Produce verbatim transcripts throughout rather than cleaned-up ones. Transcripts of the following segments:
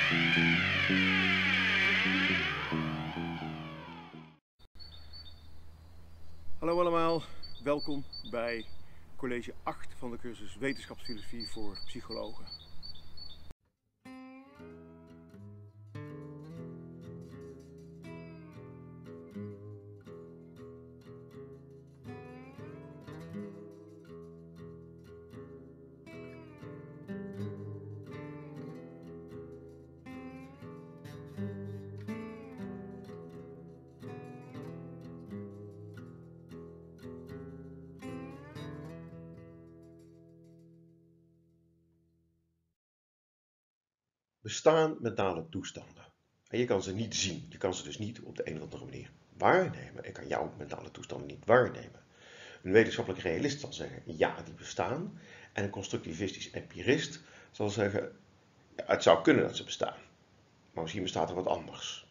Hallo allemaal, welkom bij college acht van de cursus Wetenschapsfilosofie voor psychologen. Bestaan mentale toestanden. En je kan ze niet zien. Je kan ze dus niet op de een of andere manier waarnemen. Ik kan jouw mentale toestanden niet waarnemen. Een wetenschappelijk realist zal zeggen, ja, die bestaan. En een constructivistisch empirist zal zeggen, ja, het zou kunnen dat ze bestaan. Maar misschien bestaat er wat anders.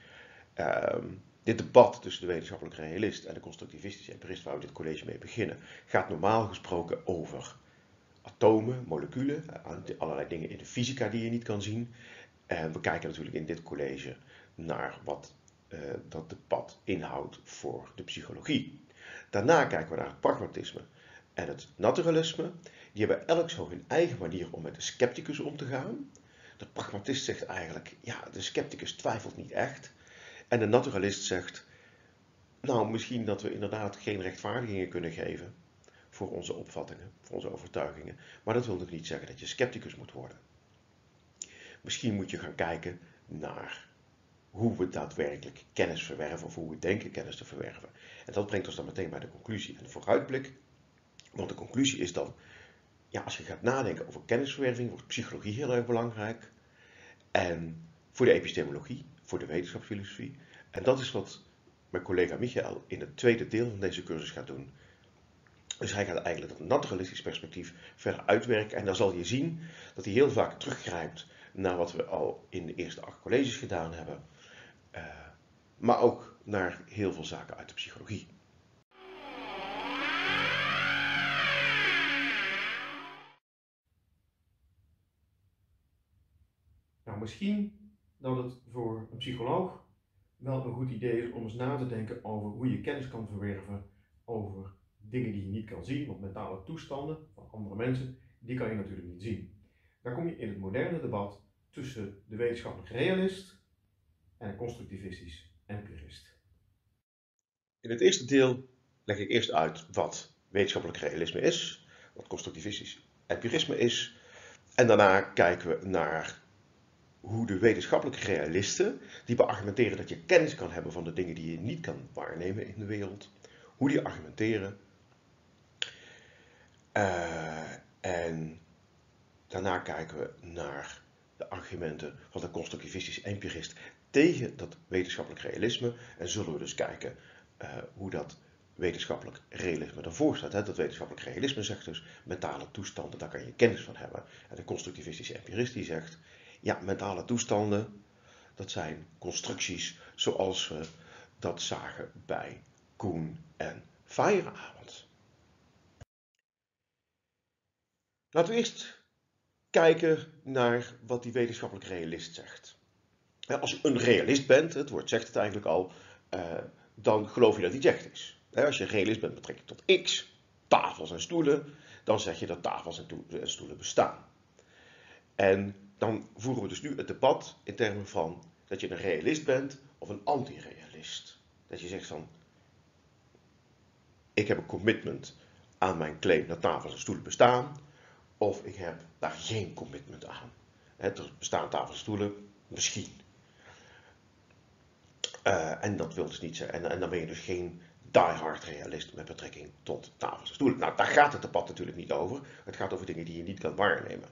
Um, dit debat tussen de wetenschappelijk realist en de constructivistische empirist, waar we dit college mee beginnen, gaat normaal gesproken over atomen, moleculen, allerlei dingen in de fysica die je niet kan zien. En we kijken natuurlijk in dit college naar wat uh, dat debat inhoudt voor de psychologie. Daarna kijken we naar het pragmatisme en het naturalisme. Die hebben elk zo hun eigen manier om met de scepticus om te gaan. De pragmatist zegt eigenlijk, ja, de scepticus twijfelt niet echt. En de naturalist zegt, nou, misschien dat we inderdaad geen rechtvaardigingen kunnen geven voor onze opvattingen, voor onze overtuigingen. Maar dat wil nog niet zeggen dat je scepticus moet worden. Misschien moet je gaan kijken naar hoe we daadwerkelijk kennis verwerven of hoe we denken kennis te verwerven. En dat brengt ons dan meteen bij de conclusie en de vooruitblik. Want de conclusie is dan, ja, als je gaat nadenken over kennisverwerving, wordt psychologie heel erg belangrijk. En voor de epistemologie, voor de wetenschapsfilosofie. En dat is wat mijn collega Michael in het tweede deel van deze cursus gaat doen. Dus hij gaat eigenlijk dat naturalistisch perspectief verder uitwerken. En dan zal je zien dat hij heel vaak teruggrijpt naar wat we al in de eerste acht colleges gedaan hebben. Uh, maar ook naar heel veel zaken uit de psychologie. Nou, misschien dat het voor een psycholoog wel een goed idee is om eens na te denken over hoe je kennis kan verwerven over dingen die je niet kan zien, want mentale toestanden van andere mensen, die kan je natuurlijk niet zien. Dan kom je in het moderne debat tussen de wetenschappelijk realist en een constructivistisch empirist. In het eerste deel leg ik eerst uit wat wetenschappelijk realisme is, wat constructivistisch empirisme is, en daarna kijken we naar hoe de wetenschappelijke realisten, die beargumenteren dat je kennis kan hebben van de dingen die je niet kan waarnemen in de wereld, hoe die argumenteren. Uh, en daarna kijken we naar de argumenten van de constructivistische empirist tegen dat wetenschappelijk realisme. En zullen we dus kijken uh, hoe dat wetenschappelijk realisme ervoor staat. Hè? Dat wetenschappelijk realisme zegt dus, mentale toestanden, daar kan je kennis van hebben. En de constructivistische empirist die zegt, ja, mentale toestanden, dat zijn constructies zoals we dat zagen bij Kuhn en Feyerabend. Laten we eerst kijken naar wat die wetenschappelijk realist zegt. Als je een realist bent, het woord zegt het eigenlijk al, uh, dan geloof je dat iets echt is. Als je een realist bent met betrekking tot X, tafels en stoelen, dan zeg je dat tafels en stoelen bestaan. En dan voeren we dus nu het debat in termen van dat je een realist bent of een anti-realist. Dat je zegt van, ik heb een commitment aan mijn claim dat tafels en stoelen bestaan, of ik heb daar geen commitment aan. Er bestaan tafels en stoelen, misschien. Uh, en dat wil dus niet zeggen. En, en dan ben je dus geen diehard realist met betrekking tot tafels en stoelen. Nou, daar gaat het debat natuurlijk niet over. Het gaat over dingen die je niet kan waarnemen.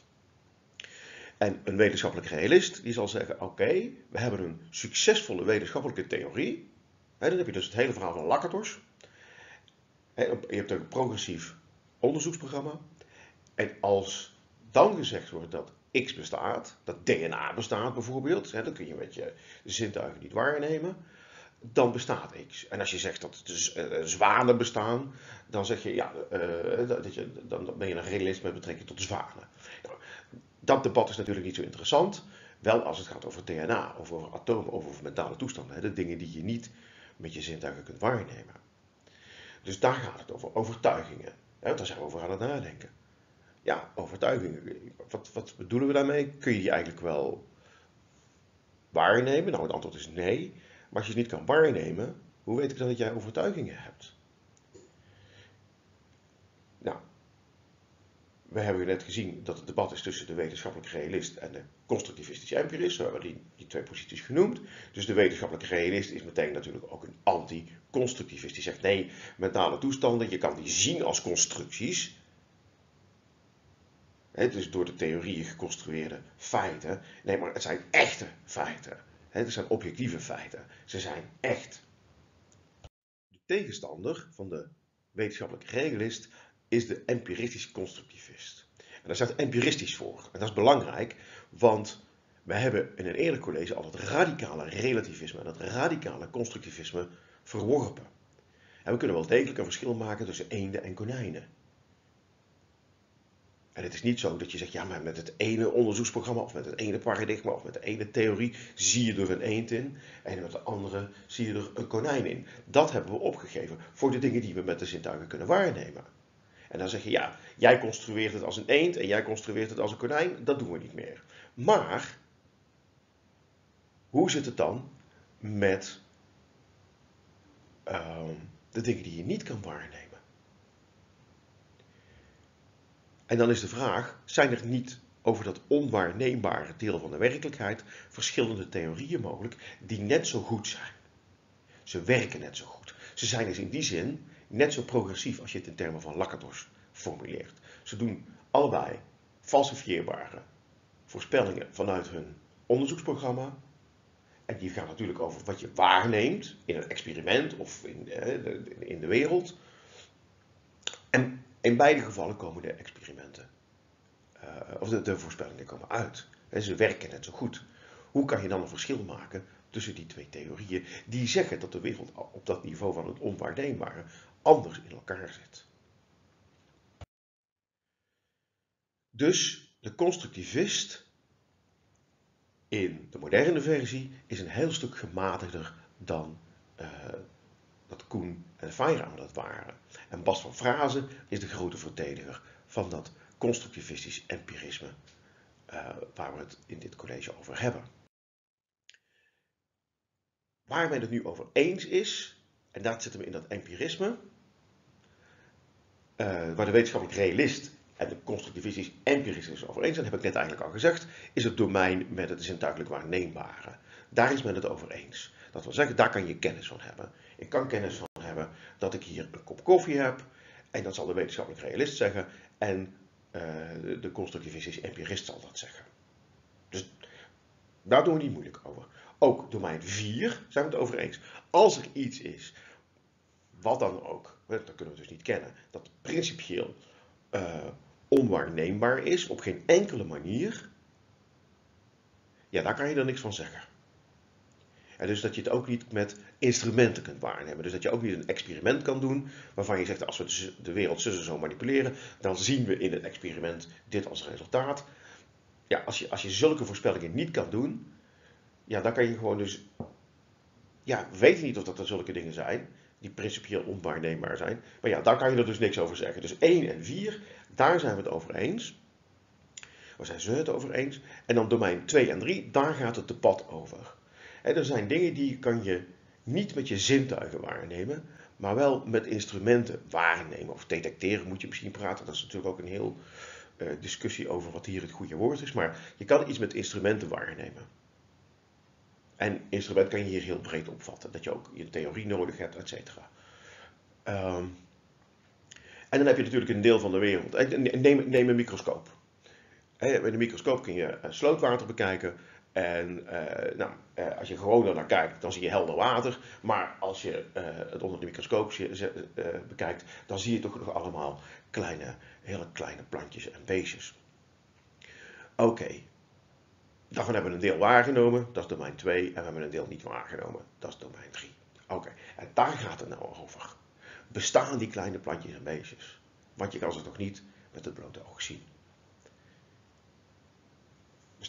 En een wetenschappelijk realist die zal zeggen, oké, okay, we hebben een succesvolle wetenschappelijke theorie. He, dan heb je dus het hele verhaal van Lakatos. Je hebt een progressief onderzoeksprogramma. En als dan gezegd wordt dat X bestaat, dat D N A bestaat bijvoorbeeld, hè, dan kun je met je zintuigen niet waarnemen, dan bestaat X. En als je zegt dat de zwanen bestaan, dan zeg je, ja, uh, dat je, dan ben je een realist met betrekking tot de zwanen. Nou, dat debat is natuurlijk niet zo interessant. Wel als het gaat over D N A, of over atomen, of over mentale toestanden. Hè, de dingen die je niet met je zintuigen kunt waarnemen. Dus daar gaat het over, overtuigingen. Hè, daar zijn we over aan het nadenken. Ja, overtuigingen. Wat, wat bedoelen we daarmee? Kun je die eigenlijk wel waarnemen? Nou, het antwoord is nee. Maar als je het niet kan waarnemen, hoe weet ik dan dat jij overtuigingen hebt? Nou, we hebben net gezien dat het debat is tussen de wetenschappelijke realist en de constructivistische empirist. We hebben die, die twee posities genoemd. Dus de wetenschappelijke realist is meteen natuurlijk ook een anti-constructivist. Die zegt nee, mentale toestanden, je kan die zien als constructies. Het is door de theorieën geconstrueerde feiten. Nee, maar het zijn echte feiten. Het zijn objectieve feiten. Ze zijn echt. De tegenstander van de wetenschappelijke realist is de empiristisch constructivist. En daar staat empiristisch voor. En dat is belangrijk, want we hebben in een eerder college al het radicale relativisme en het radicale constructivisme verworpen. En we kunnen wel degelijk een verschil maken tussen eenden en konijnen. En het is niet zo dat je zegt, ja, maar met het ene onderzoeksprogramma of met het ene paradigma of met de ene theorie zie je er een eend in en met de andere zie je er een konijn in. Dat hebben we opgegeven voor de dingen die we met de zintuigen kunnen waarnemen. En dan zeg je, ja, jij construeert het als een eend en jij construeert het als een konijn, dat doen we niet meer. Maar, hoe zit het dan met uh, de dingen die je niet kan waarnemen? En dan is de vraag, zijn er niet over dat onwaarneembare deel van de werkelijkheid verschillende theorieën mogelijk die net zo goed zijn? Ze werken net zo goed. Ze zijn dus in die zin net zo progressief als je het in termen van Lakatos formuleert. Ze doen allebei falsifieerbare voorspellingen vanuit hun onderzoeksprogramma. En die gaan natuurlijk over wat je waarneemt in een experiment of in, in de wereld. En in beide gevallen komen de experimenten, uh, of de, de voorspellingen komen uit. En ze werken net zo goed. Hoe kan je dan een verschil maken tussen die twee theorieën die zeggen dat de wereld op dat niveau van het onwaarneembare anders in elkaar zit? Dus de constructivist in de moderne versie is een heel stuk gematigder dan uh, dat Kuhn en Feyerabend dat waren. En Bas van Fraasen is de grote verdediger van dat constructivistisch empirisme uh, waar we het in dit college over hebben. Waar men het nu over eens is, en dat zit hem in dat empirisme, uh, waar de wetenschappelijk realist en de constructivistisch empirisme over eens zijn, heb ik net eigenlijk al gezegd, is het domein met het zintuigelijk waarneembare. Daar is men het over eens. Dat wil zeggen, daar kan je kennis van hebben. Ik kan kennis van hebben dat ik hier een kop koffie heb, en dat zal de wetenschappelijk realist zeggen, en uh, de constructivistisch empirist zal dat zeggen. Dus daar doen we niet moeilijk over. Ook domein vier zijn we het over eens. Als er iets is, wat dan ook, dat kunnen we dus niet kennen, dat principieel uh, onwaarneembaar is, op geen enkele manier, ja, daar kan je er niks van zeggen. En dus dat je het ook niet met instrumenten kunt waarnemen. Dus dat je ook niet een experiment kan doen, waarvan je zegt, als we de wereld zo zo manipuleren, dan zien we in het experiment dit als resultaat. Ja, als je, als je zulke voorspellingen niet kan doen, ja, dan kan je gewoon dus, ja, we weten niet of dat er zulke dingen zijn, die principieel onwaarneembaar zijn. Maar ja, daar kan je er dus niks over zeggen. Dus één en vier, daar zijn we het over eens. Waar zijn ze het over eens? En dan domein twee en drie, daar gaat het debat over. En er zijn dingen die kan je niet met je zintuigen waarnemen, maar wel met instrumenten waarnemen. Of detecteren moet je misschien praten. Dat is natuurlijk ook een heel uh, discussie over wat hier het goede woord is. Maar je kan iets met instrumenten waarnemen. En instrument kan je hier heel breed opvatten. Dat je ook je theorie nodig hebt, et cetera. Um, en dan heb je natuurlijk een deel van de wereld. Neem, neem een microscoop. Met een microscoop kun je slootwater bekijken. En uh, nou, uh, als je gewoon er naar kijkt, dan zie je helder water. Maar als je uh, het onder de microscoop uh, bekijkt, dan zie je toch nog allemaal kleine, hele kleine plantjes en beestjes. Oké, okay. Daarvan hebben we een deel waargenomen, dat is domein twee. En we hebben een deel niet waargenomen, dat is domein drie. Oké, okay. En daar gaat het nou over. Bestaan die kleine plantjes en beestjes? Want je kan ze toch niet met het blote oog zien. Dus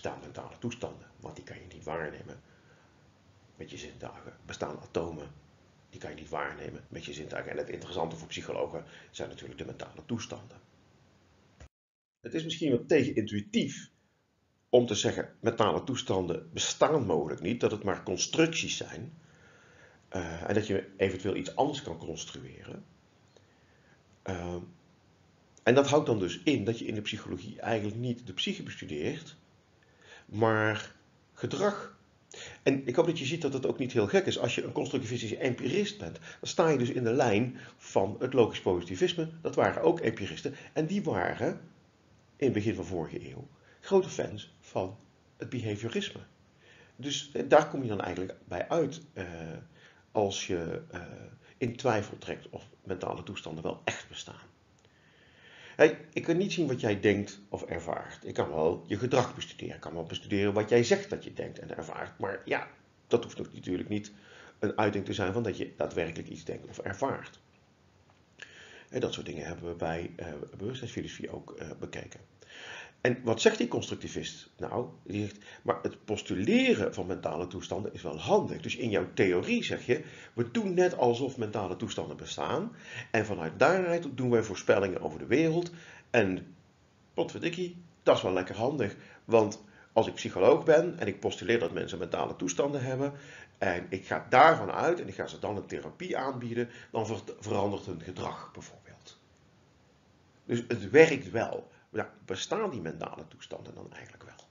bestaan mentale toestanden, want die kan je niet waarnemen met je zintuigen. Bestaan atomen, die kan je niet waarnemen met je zintuigen. En het interessante voor psychologen zijn natuurlijk de mentale toestanden. Het is misschien wat tegenintuïtief om te zeggen, mentale toestanden bestaan mogelijk niet, dat het maar constructies zijn. Uh, en dat je eventueel iets anders kan construeren. Uh, en dat houdt dan dus in dat je in de psychologie eigenlijk niet de psyche bestudeert, maar gedrag. En ik hoop dat je ziet dat het ook niet heel gek is. Als je een constructivistische empirist bent, dan sta je dus in de lijn van het logisch positivisme. Dat waren ook empiristen. En die waren, in het begin van vorige eeuw, grote fans van het behaviorisme. Dus daar kom je dan eigenlijk bij uit uh, als je uh, in twijfel trekt of mentale toestanden wel echt bestaan. Hey, ik kan niet zien wat jij denkt of ervaart. Ik kan wel je gedrag bestuderen. Ik kan wel bestuderen wat jij zegt dat je denkt en ervaart. Maar ja, dat hoeft natuurlijk niet een uiting te zijn van dat je daadwerkelijk iets denkt of ervaart. En dat soort dingen hebben we bij uh, bewustzijnsfilosofie ook uh, bekeken. En wat zegt die constructivist? Nou, die zegt, maar het postuleren van mentale toestanden is wel handig. Dus in jouw theorie zeg je, we doen net alsof mentale toestanden bestaan. En vanuit daaruit doen wij voorspellingen over de wereld. En, potverdikkie, dat is wel lekker handig. Want als ik psycholoog ben en ik postuleer dat mensen mentale toestanden hebben. En ik ga daarvan uit en ik ga ze dan een therapie aanbieden. Dan verandert hun gedrag bijvoorbeeld. Dus het werkt wel. Nou, bestaan die mentale toestanden dan eigenlijk wel?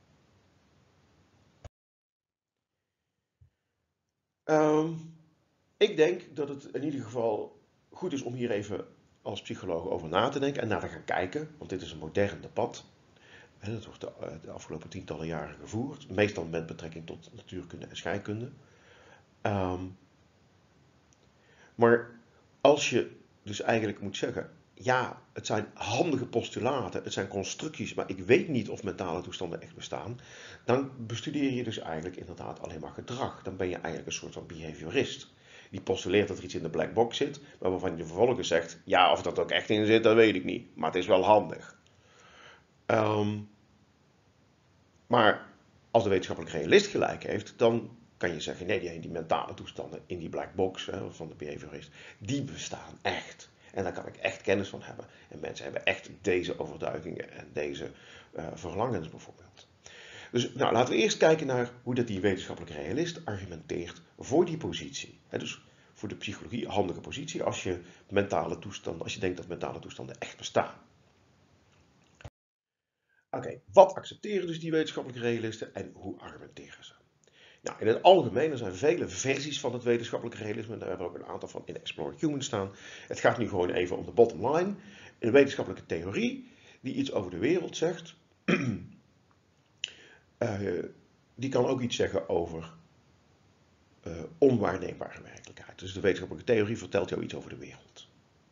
Um, ik denk dat het in ieder geval goed is om hier even als psycholoog over na te denken en naar te gaan kijken, want dit is een modern debat. En dat wordt de, de afgelopen tientallen jaren gevoerd, meestal met betrekking tot natuurkunde en scheikunde. Um, maar als je dus eigenlijk moet zeggen, ja, het zijn handige postulaten, het zijn constructies, maar ik weet niet of mentale toestanden echt bestaan, dan bestudeer je dus eigenlijk inderdaad alleen maar gedrag. Dan ben je eigenlijk een soort van behaviorist. Die postuleert dat er iets in de black box zit, maar waarvan je vervolgens zegt, ja, of dat ook echt in zit, dat weet ik niet, maar het is wel handig. Um, maar als de wetenschappelijk realist gelijk heeft, dan kan je zeggen, nee, die, die mentale toestanden in die black box hè, van de behaviorist, die bestaan echt. En daar kan ik echt kennis van hebben. En mensen hebben echt deze overtuigingen en deze uh, verlangens bijvoorbeeld. Dus nou, laten we eerst kijken naar hoe dat die wetenschappelijke realist argumenteert voor die positie. He, dus voor de psychologie een handige positie als je mentale toestanden, als je denkt dat mentale toestanden echt bestaan. Oké, okay, wat accepteren dus die wetenschappelijke realisten en hoe argumenteren ze? Nou, in het algemeen, er zijn vele versies van het wetenschappelijk realisme. Daar hebben we ook een aantal van in Exploring Humans staan. Het gaat nu gewoon even om de bottom line. Een wetenschappelijke theorie die iets over de wereld zegt. uh, die kan ook iets zeggen over uh, onwaarneembare werkelijkheid. Dus de wetenschappelijke theorie vertelt jou iets over de wereld.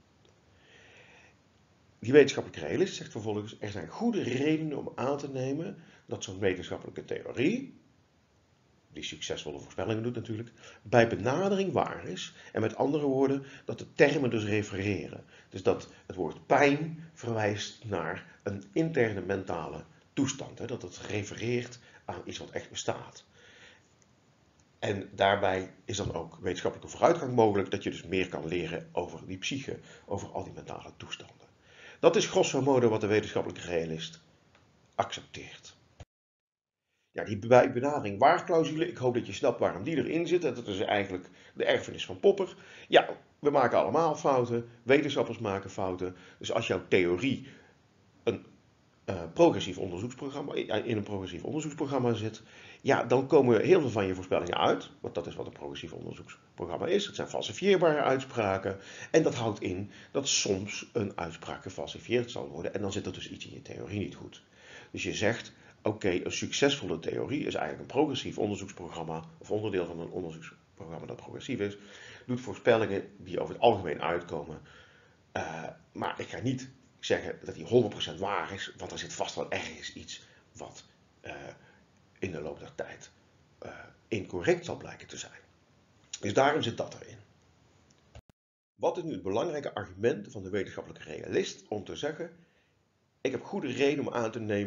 Die wetenschappelijke realist zegt vervolgens, er zijn goede redenen om aan te nemen dat zo'n wetenschappelijke theorie, die succesvolle voorspellingen doet natuurlijk, bij benadering waar is. En met andere woorden, dat de termen dus refereren. Dus dat het woord pijn verwijst naar een interne mentale toestand. Hè? Dat het refereert aan iets wat echt bestaat. En daarbij is dan ook wetenschappelijke vooruitgang mogelijk, dat je dus meer kan leren over die psyche, over al die mentale toestanden. Dat is grosso modo wat de wetenschappelijke realist accepteert. Ja, die benadering waar-clausule, ik hoop dat je snapt waarom die erin zit. Dat is eigenlijk de erfenis van Popper. Ja, we maken allemaal fouten, wetenschappers maken fouten. Dus als jouw theorie een uh, progressief onderzoeksprogramma, in een progressief onderzoeksprogramma zit, ja, dan komen heel veel van je voorspellingen uit. Want dat is wat een progressief onderzoeksprogramma is. Het zijn falsifieerbare uitspraken. En dat houdt in dat soms een uitspraak gefalsifieerd zal worden. En dan zit er dus iets in je theorie niet goed. Dus je zegt, oké, okay, een succesvolle theorie is eigenlijk een progressief onderzoeksprogramma, of onderdeel van een onderzoeksprogramma dat progressief is, doet voorspellingen die over het algemeen uitkomen. Uh, maar ik ga niet zeggen dat die honderd procent waar is, want er zit vast wel ergens iets wat uh, in de loop der tijd uh, incorrect zal blijken te zijn. Dus daarom zit dat erin. Wat is nu het belangrijke argument van de wetenschappelijke realist om te zeggen, ik heb goede reden om aan te nemen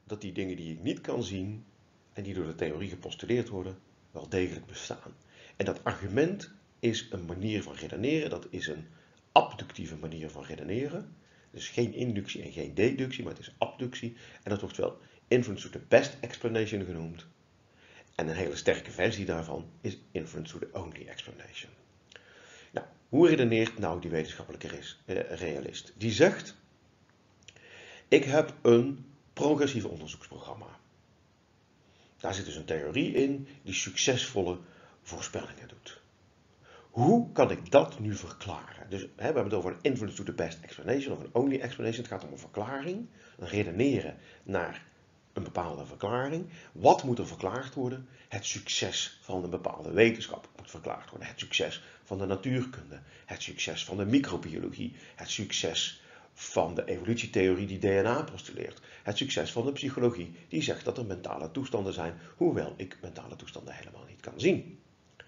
dat die dingen die ik niet kan zien en die door de theorie gepostuleerd worden, wel degelijk bestaan. En dat argument is een manier van redeneren, dat is een abductieve manier van redeneren. Dus geen inductie en geen deductie, maar het is abductie. En dat wordt wel inference to the best explanation genoemd. En een hele sterke versie daarvan is inference to the only explanation. Nou, hoe redeneert nou die wetenschappelijke realist? Die zegt, ik heb een progressief onderzoeksprogramma. Daar zit dus een theorie in die succesvolle voorspellingen doet. Hoe kan ik dat nu verklaren? Dus hè, we hebben het over een inference to the best explanation of een only explanation. Het gaat om een verklaring, een redeneren naar een bepaalde verklaring. Wat moet er verklaard worden? Het succes van een bepaalde wetenschap moet verklaard worden. Het succes van de natuurkunde, het succes van de microbiologie, het succes van de evolutietheorie die D N A postuleert, het succes van de psychologie die zegt dat er mentale toestanden zijn, hoewel ik mentale toestanden helemaal niet kan zien.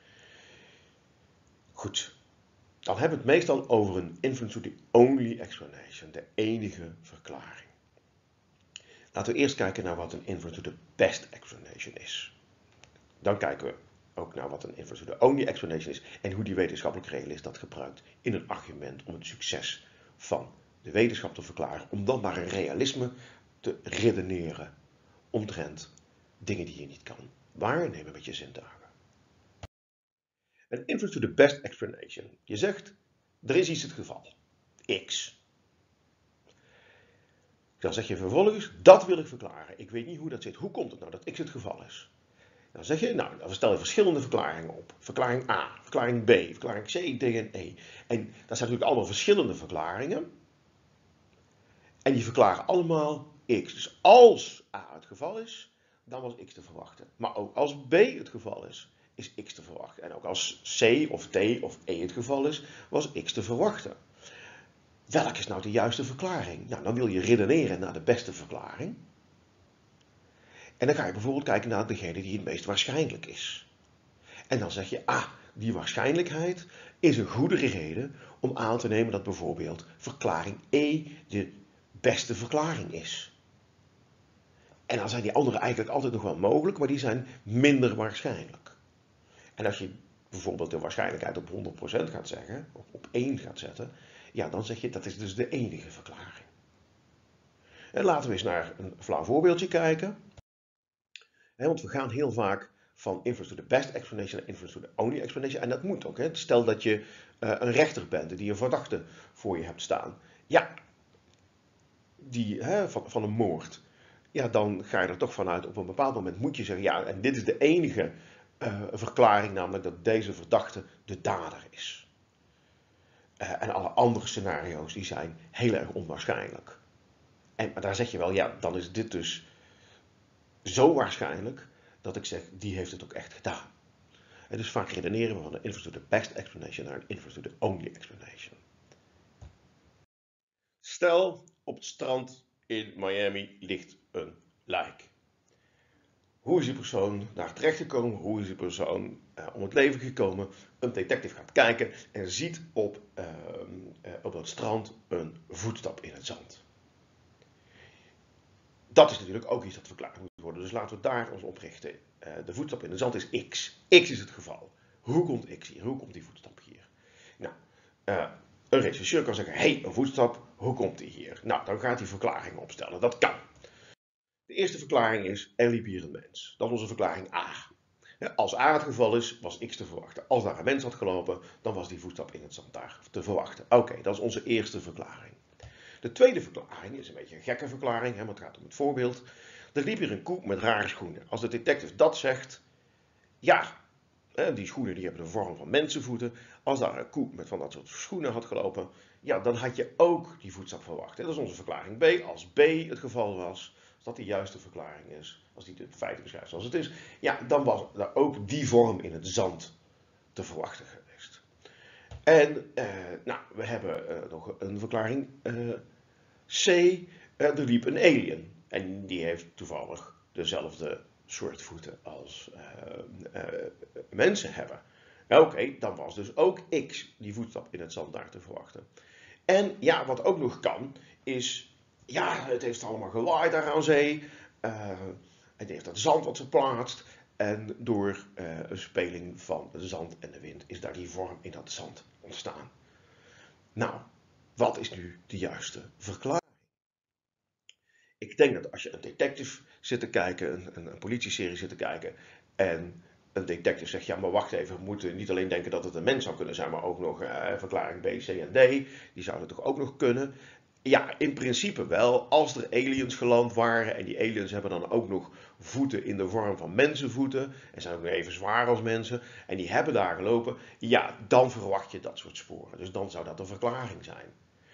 Goed, dan hebben we het meestal over een inference to the only explanation, de enige verklaring. Laten we eerst kijken naar wat een inference to the best explanation is. Dan kijken we ook naar wat een inference to the only explanation is en hoe die wetenschappelijke realist dat gebruikt in een argument om het succes van de wetenschap te verklaren, om dan maar een realisme te redeneren omtrent dingen die je niet kan waarnemen met je zintuigen. Een inference to the best explanation. Je zegt, er is iets het geval. X. Dan zeg je vervolgens, dat wil ik verklaren. Ik weet niet hoe dat zit. Hoe komt het nou dat X het geval is? Dan zeg je, nou, dan stel je verschillende verklaringen op. Verklaring A, verklaring B, verklaring C, D en E. En dat zijn natuurlijk allemaal verschillende verklaringen. En die verklaren allemaal X. Dus als A het geval is, dan was X te verwachten. Maar ook als B het geval is, is X te verwachten. En ook als C of T of E het geval is, was X te verwachten. Welk is nou de juiste verklaring? Nou, dan wil je redeneren naar de beste verklaring. En dan ga je bijvoorbeeld kijken naar degene die het meest waarschijnlijk is. En dan zeg je, ah, die waarschijnlijkheid is een goede reden om aan te nemen dat bijvoorbeeld verklaring E de beste verklaring is. En dan zijn die andere eigenlijk altijd nog wel mogelijk, maar die zijn minder waarschijnlijk. En als je bijvoorbeeld de waarschijnlijkheid op honderd procent gaat zeggen, of op één gaat zetten, ja, dan zeg je dat is dus de enige verklaring. En laten we eens naar een flauw voorbeeldje kijken. Want we gaan heel vaak van inference to the best explanation naar inference to the only explanation. En dat moet ook. Hè? Stel dat je uh, een rechter bent die een verdachte voor je hebt staan. Ja, die, hè, van, van een moord. Ja, dan ga je er toch vanuit, op een bepaald moment moet je zeggen, ja, en dit is de enige uh, verklaring, namelijk dat deze verdachte de dader is. Uh, en alle andere scenario's die zijn heel erg onwaarschijnlijk. En maar daar zeg je wel, ja, dan is dit dus zo waarschijnlijk dat ik zeg, die heeft het ook echt gedaan. En dus vaak redeneren we van een inference to the best explanation naar een inference to the only explanation. Stel, op het strand in Miami ligt een lijk. Hoe is die persoon daar terecht gekomen? Hoe is die persoon uh, om het leven gekomen? Een detective gaat kijken en ziet op, uh, uh, op het strand een voetstap in het zand. Dat is natuurlijk ook iets dat verklaard moet worden. Dus laten we daar ons op richten. Uh, de voetstap in het zand is X. X is het geval. Hoe komt X hier? Hoe komt die voetstap hier? Nou, uh, een rechercheur kan zeggen, hé, hey, een voetstap, hoe komt die hier? Nou, dan gaat hij verklaringen opstellen. Dat kan. De eerste verklaring is, er liep hier een mens. Dat is onze verklaring A. Als A het geval is, was X te verwachten. Als daar een mens had gelopen, dan was die voetstap in het zand daar te verwachten. Oké, okay, dat is onze eerste verklaring. De tweede verklaring is een beetje een gekke verklaring, hè, want het gaat om het voorbeeld. Er liep hier een koe met rare schoenen. Als de detective dat zegt, ja, die schoenen die hebben de vorm van mensenvoeten. Als daar een koe met van dat soort schoenen had gelopen, ja, dan had je ook die voetstap verwacht. Dat is onze verklaring B. Als B het geval was, als dat de juiste verklaring is, als die de feiten beschrijft zoals het is, ja, dan was er ook die vorm in het zand te verwachten geweest. En, uh, nou, we hebben uh, nog een verklaring uh, C. Uh, er liep een alien. En die heeft toevallig dezelfde soort voeten als uh, uh, mensen hebben. Oké, okay, dan was dus ook X die voetstap in het zand daar te verwachten. En ja, wat ook nog kan, is, ja, het heeft allemaal gewaaid daar aan zee. Uh, en die heeft dat zand wat verplaatst. En door uh, een speling van de zand en de wind is daar die vorm in dat zand ontstaan. Nou, wat is nu de juiste verklaring? Ik denk dat als je een detective zit te kijken, een, een, een politieserie zit te kijken, en een detective zegt, ja maar wacht even, we moeten niet alleen denken dat het een mens zou kunnen zijn, maar ook nog uh, verklaring B, C en D, die zouden toch ook nog kunnen? Ja, in principe wel, als er aliens geland waren en die aliens hebben dan ook nog voeten in de vorm van mensenvoeten en zijn ook nog even zwaar als mensen en die hebben daar gelopen, ja, dan verwacht je dat soort sporen. Dus dan zou dat een verklaring zijn.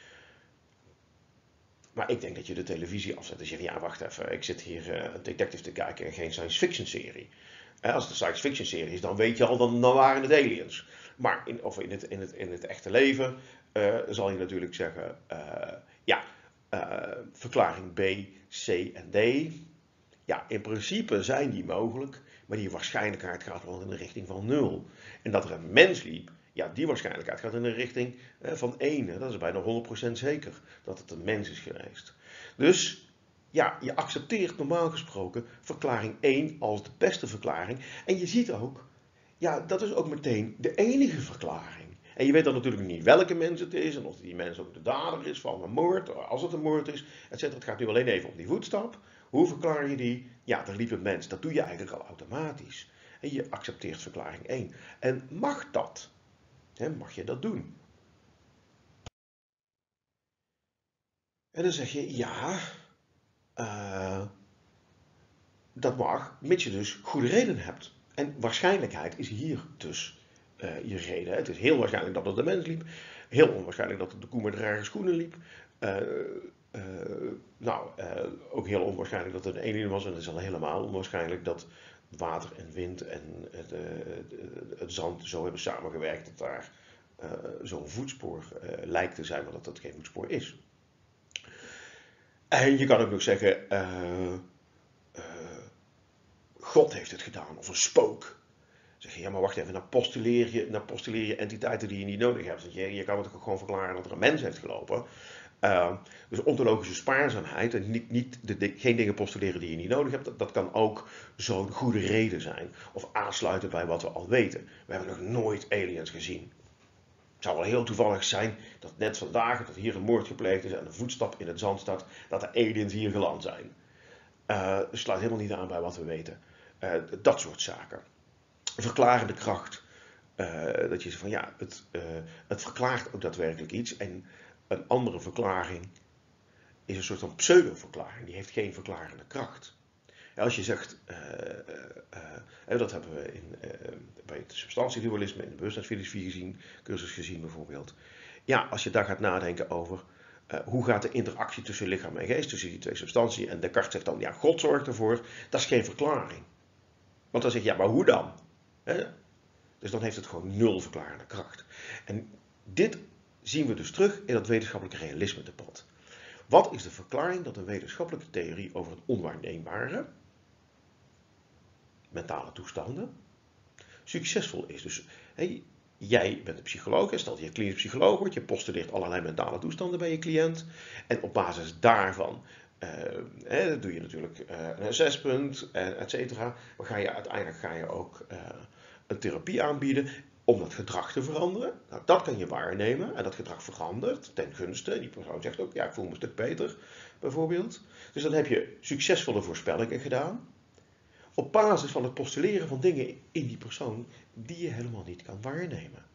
Maar ik denk dat je de televisie afzet en zegt, ja wacht even, ik zit hier uh, een detective te kijken en geen science fiction serie. Uh, als het een science fiction serie is, dan weet je al, dan, dan waren het aliens. Maar in, of in, het, in, het, in het echte leven uh, zal je natuurlijk zeggen, uh, ja, uh, verklaring B, C en D. Ja, in principe zijn die mogelijk, maar die waarschijnlijkheid gaat wel in de richting van nul. En dat er een mens liep, ja, die waarschijnlijkheid gaat in de richting eh, van één. Dat is bijna honderd procent zeker dat het een mens is geweest. Dus ja, je accepteert normaal gesproken verklaring één als de beste verklaring. En je ziet ook, ja, dat is ook meteen de enige verklaring. En je weet dan natuurlijk niet welke mens het is en of die mens ook de dader is van een moord, als het een moord is, et cetera. Het gaat nu alleen even om die voetstap. Hoe verklaar je die? Ja, er liep een mens. Dat doe je eigenlijk al automatisch. En je accepteert verklaring één. En mag dat? He, mag je dat doen? En dan zeg je, ja, uh, dat mag, mits je dus goede reden hebt. En waarschijnlijkheid is hier dus uh, je reden. Het is heel waarschijnlijk dat het de mens liep. Heel onwaarschijnlijk dat het de koe met rare schoenen liep. Uh, uh, nou, uh, ook heel onwaarschijnlijk dat het een alien was. En het is al helemaal onwaarschijnlijk dat water en wind en het, uh, het zand zo hebben samengewerkt dat daar uh, zo'n voetspoor uh, lijkt te zijn, maar dat dat geen voetspoor is. En je kan ook nog zeggen, uh, uh, God heeft het gedaan, of een spook. Zeg je, ja maar wacht even, nou postuleer je, nou postuleer je entiteiten die je niet nodig hebt. Je, je kan het ook gewoon verklaren dat er een mens heeft gelopen. Uh, dus ontologische spaarzaamheid en niet, niet de, geen dingen postuleren die je niet nodig hebt, dat, dat kan ook zo'n goede reden zijn. Of aansluiten bij wat we al weten. We hebben nog nooit aliens gezien. Het zou wel heel toevallig zijn dat net vandaag dat hier een moord gepleegd is en een voetstap in het zand staat, dat de aliens hier geland zijn. Uh, dat sluit helemaal niet aan bij wat we weten. Uh, dat soort zaken. Verklarende kracht. Uh, dat je zegt van ja, het, uh, het verklaart ook daadwerkelijk iets. En een andere verklaring is een soort van pseudo-verklaring. Die heeft geen verklarende kracht. Als je zegt, uh, uh, uh, dat hebben we in, uh, bij het substantiedualisme in de bewustzijnsfilosofie gezien, cursus gezien bijvoorbeeld. Ja, als je daar gaat nadenken over uh, hoe gaat de interactie tussen lichaam en geest, tussen die twee substanties, en Descartes zegt dan, ja, God zorgt ervoor, dat is geen verklaring. Want dan zeg je, ja, maar hoe dan? He? Dus dan heeft het gewoon nul verklarende kracht. En dit zien we dus terug in dat wetenschappelijke realisme debat. Wat is de verklaring dat een wetenschappelijke theorie over het onwaarneembare, mentale toestanden, succesvol is? Dus hey, jij bent een psycholoog, stel dat je klinisch psycholoog wordt, je postuleert allerlei mentale toestanden bij je cliënt en op basis daarvan uh, hè, doe je natuurlijk uh, een assessment, uh, et cetera. Maar ga je, uiteindelijk ga je ook uh, een therapie aanbieden om dat gedrag te veranderen. Nou, dat kan je waarnemen en dat gedrag verandert ten gunste. Die persoon zegt ook, ja, ik voel me een stuk beter, bijvoorbeeld. Dus dan heb je succesvolle voorspellingen gedaan op basis van het postuleren van dingen in die persoon die je helemaal niet kan waarnemen.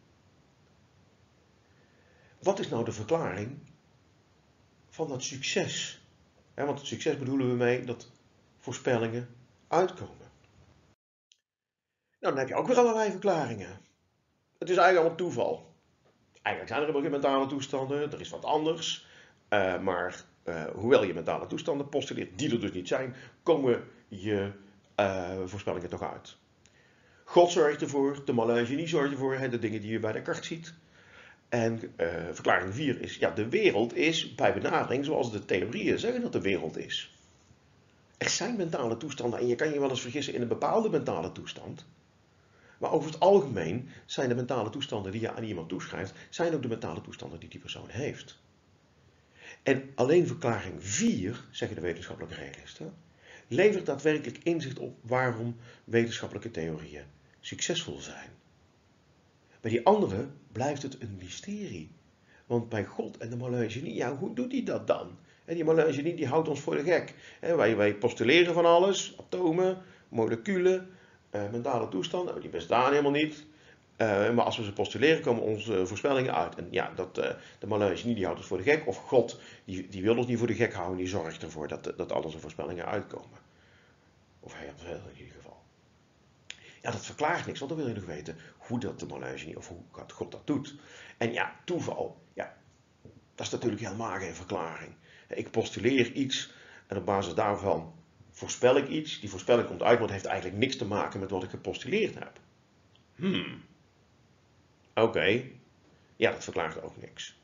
Wat is nou de verklaring van dat succes? Ja, want het succes bedoelen we mee dat voorspellingen uitkomen. Nou, dan heb je ook weer allerlei verklaringen. Het is eigenlijk allemaal toeval. Eigenlijk zijn er helemaal geen mentale toestanden, er is wat anders. Uh, maar uh, hoewel je mentale toestanden postuleert die er dus niet zijn, komen je uh, voorspellingen toch uit. God zorgt ervoor, de malingenie zorgt ervoor, hè, de dingen die je bij Descartes ziet. En uh, verklaring vier is, ja, de wereld is bij benadering zoals de theorieën zeggen dat de wereld is. Er zijn mentale toestanden en je kan je wel eens vergissen in een bepaalde mentale toestand. Maar over het algemeen zijn de mentale toestanden die je aan iemand toeschrijft, zijn ook de mentale toestanden die die persoon heeft. En alleen verklaring vier, zeggen de wetenschappelijke realisten, levert daadwerkelijk inzicht op waarom wetenschappelijke theorieën succesvol zijn. Bij die andere blijft het een mysterie. Want bij God en de Malaise genie, ja, hoe doet hij dat dan? En die Malaise genie die houdt ons voor de gek. Wij, wij postuleren van alles, atomen, moleculen, eh, mentale toestanden, die bestaan helemaal niet. Uh, maar als we ze postuleren, komen onze voorspellingen uit. En ja, dat, uh, de Malaise genie die houdt ons voor de gek. Of God, die, die wil ons niet voor de gek houden, die zorgt ervoor dat, dat al onze voorspellingen uitkomen. Of hij had het in ieder geval. Ja, dat verklaart niks, want dan wil je nog weten hoe dat de Malaise genie, of hoe God dat doet. En ja, toeval, ja, dat is natuurlijk helemaal geen verklaring. Ik postuleer iets en op basis daarvan voorspel ik iets. Die voorspelling komt uit, maar het heeft eigenlijk niks te maken met wat ik gepostuleerd heb. Hmm. Oké, okay. Ja, dat verklaart ook niks.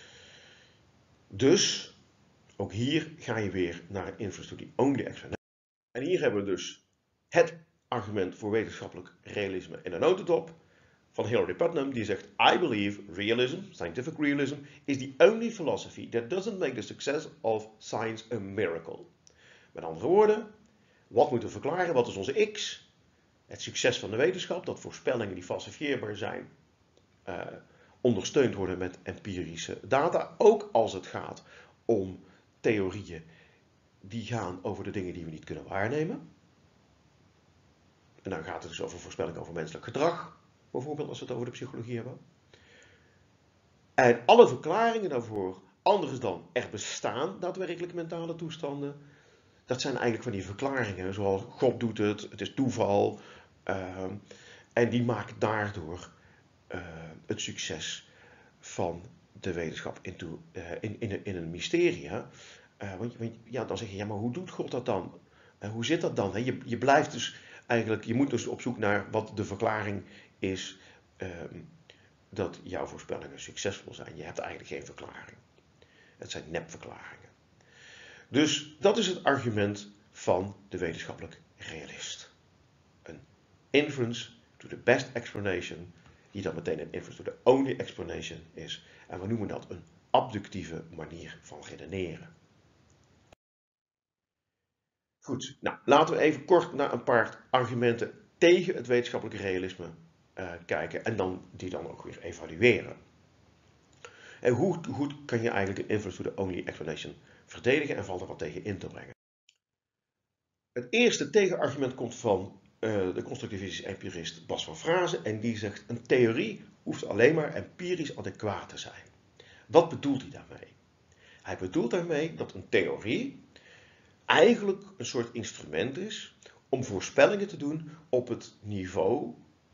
Dus, ook hier ga je weer naar een inference to the only explanation. En hier hebben we dus het argument voor wetenschappelijk realisme in een notendop van Hilary Putnam, die zegt: I believe realism, scientific realism, is the only philosophy that doesn't make the success of science a miracle. Met andere woorden, wat moeten we verklaren? Wat is onze X? Het succes van de wetenschap, dat voorspellingen die falsifieerbaar zijn, uh, ondersteund worden met empirische data, ook als het gaat om theorieën die gaan over de dingen die we niet kunnen waarnemen. En dan gaat het dus over voorspellingen over menselijk gedrag, bijvoorbeeld als we het over de psychologie hebben. En alle verklaringen daarvoor, anders dan er bestaan daadwerkelijk mentale toestanden, dat zijn eigenlijk van die verklaringen zoals God doet het, het is toeval. Uh, en die maken daardoor uh, het succes van de wetenschap into, uh, in, in, in een mysterie. Uh, want, want ja, dan zeg je, ja, maar hoe doet God dat dan? Uh, hoe zit dat dan? Hè? Je, je blijft dus eigenlijk, je moet dus op zoek naar wat de verklaring is uh, dat jouw voorspellingen succesvol zijn. Je hebt eigenlijk geen verklaring. Het zijn nepverklaringen. Dus dat is het argument van de wetenschappelijk realist. Een inference to the best explanation, die dan meteen een inference to the only explanation is. En we noemen dat een abductieve manier van redeneren. Goed, nou laten we even kort naar een paar argumenten tegen het wetenschappelijk realisme uh, kijken en dan die dan ook weer evalueren. En hoe goed kan je eigenlijk een inference to the only explanation verdedigen en valt er wat tegen in te brengen? Het eerste tegenargument komt van uh, de constructivistische empirist Bas van Fraazen en die zegt: een theorie hoeft alleen maar empirisch adequaat te zijn. Wat bedoelt hij daarmee? Hij bedoelt daarmee dat een theorie eigenlijk een soort instrument is om voorspellingen te doen op het niveau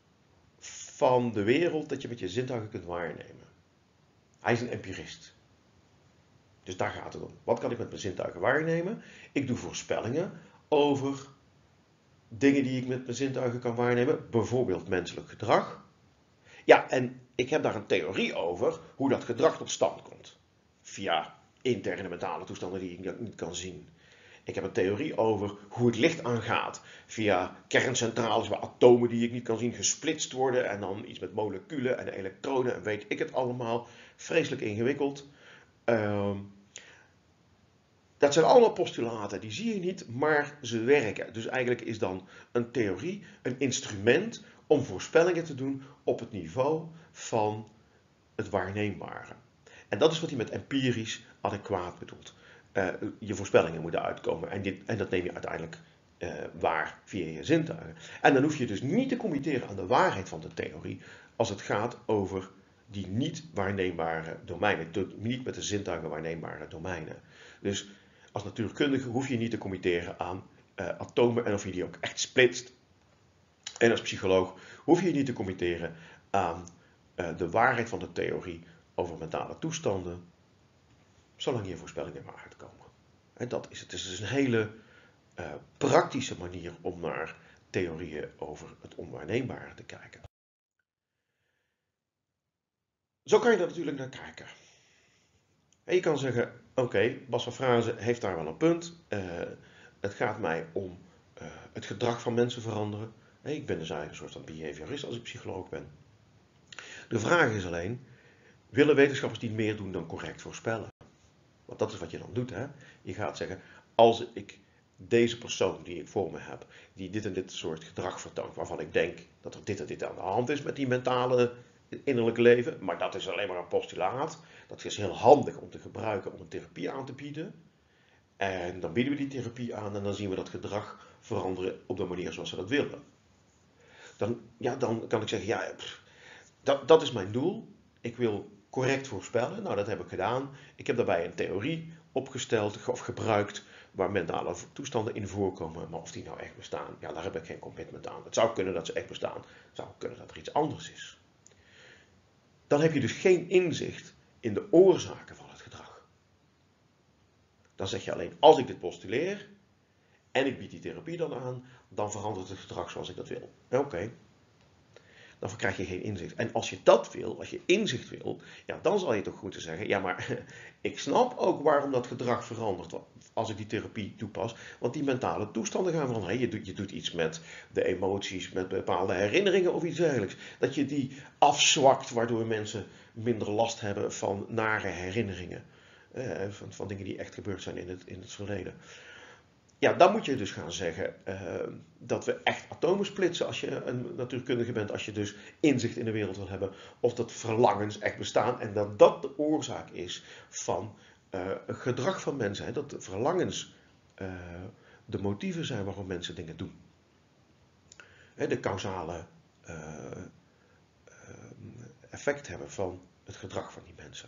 van de wereld dat je met je zintuigen kunt waarnemen. Hij is een empirist. Dus daar gaat het om. Wat kan ik met mijn zintuigen waarnemen? Ik doe voorspellingen over dingen die ik met mijn zintuigen kan waarnemen. Bijvoorbeeld menselijk gedrag. Ja, en ik heb daar een theorie over hoe dat gedrag tot stand komt. Via interne mentale toestanden die ik niet kan zien. Ik heb een theorie over hoe het licht aangaat. Via kerncentrales waar atomen die ik niet kan zien gesplitst worden. En dan iets met moleculen en elektronen en weet ik het allemaal. Vreselijk ingewikkeld. Uh, dat zijn allemaal postulaten. Die zie je niet, maar ze werken. Dus eigenlijk is dan een theorie een instrument om voorspellingen te doen op het niveau van het waarneembare. En dat is wat hij met empirisch adequaat bedoelt. Uh, je voorspellingen moeten uitkomen en, dit, en dat neem je uiteindelijk uh, waar via je zintuigen. En dan hoef je dus niet te committeren aan de waarheid van de theorie als het gaat over die niet waarneembare domeinen, niet met de zintuigen waarneembare domeinen. Dus als natuurkundige hoef je niet te committeren aan uh, atomen en of je die ook echt splitst. En als psycholoog hoef je niet te committeren aan uh, de waarheid van de theorie over mentale toestanden, zolang je voorspellingen maar uitkomen. En dat is het. Het is dus een hele uh, praktische manier om naar theorieën over het onwaarneembare te kijken. Zo kan je er natuurlijk naar kijken. En je kan zeggen, oké, okay, Bas van Fraazen heeft daar wel een punt. Uh, het gaat mij om uh, het gedrag van mensen veranderen. Hey, ik ben dus eigenlijk een soort van behaviorist als ik psycholoog ben. De vraag is alleen, willen wetenschappers niet meer doen dan correct voorspellen? Want dat is wat je dan doet. Hè? Je gaat zeggen, als ik deze persoon die ik voor me heb, die dit en dit soort gedrag vertoont, waarvan ik denk dat er dit en dit aan de hand is met die mentale innerlijke leven, maar dat is alleen maar een postulaat. Dat is heel handig om te gebruiken om een therapie aan te bieden. En dan bieden we die therapie aan en dan zien we dat gedrag veranderen op de manier zoals we dat willen. Dan, ja, dan kan ik zeggen, ja, pff, dat, dat is mijn doel. Ik wil correct voorspellen. Nou, dat heb ik gedaan. Ik heb daarbij een theorie opgesteld of gebruikt waar mentale toestanden in voorkomen. Maar of die nou echt bestaan, ja, daar heb ik geen commitment aan. Het zou kunnen dat ze echt bestaan. Het zou kunnen dat er iets anders is. Dan heb je dus geen inzicht in de oorzaken van het gedrag. Dan zeg je alleen, als ik dit postuleer en ik bied die therapie dan aan, dan verandert het gedrag zoals ik dat wil. Oké. Okay. Dan krijg je geen inzicht. En als je dat wil, als je inzicht wil, ja, dan zal je toch moeten zeggen, ja, maar ik snap ook waarom dat gedrag verandert als ik die therapie toepas. Want die mentale toestanden gaan veranderen. Je doet, je doet iets met de emoties, met bepaalde herinneringen of iets dergelijks. Dat je die afzwakt, waardoor mensen minder last hebben van nare herinneringen. Eh, van, van dingen die echt gebeurd zijn in het, in het verleden. Ja, dan moet je dus gaan zeggen uh, dat we echt atomen splitsen als je een natuurkundige bent, als je dus inzicht in de wereld wil hebben, of dat verlangens echt bestaan en dat dat de oorzaak is van uh, het gedrag van mensen. Hè, dat de verlangens uh, de motieven zijn waarom mensen dingen doen. Hè, de causale uh, uh, effect hebben van het gedrag van die mensen.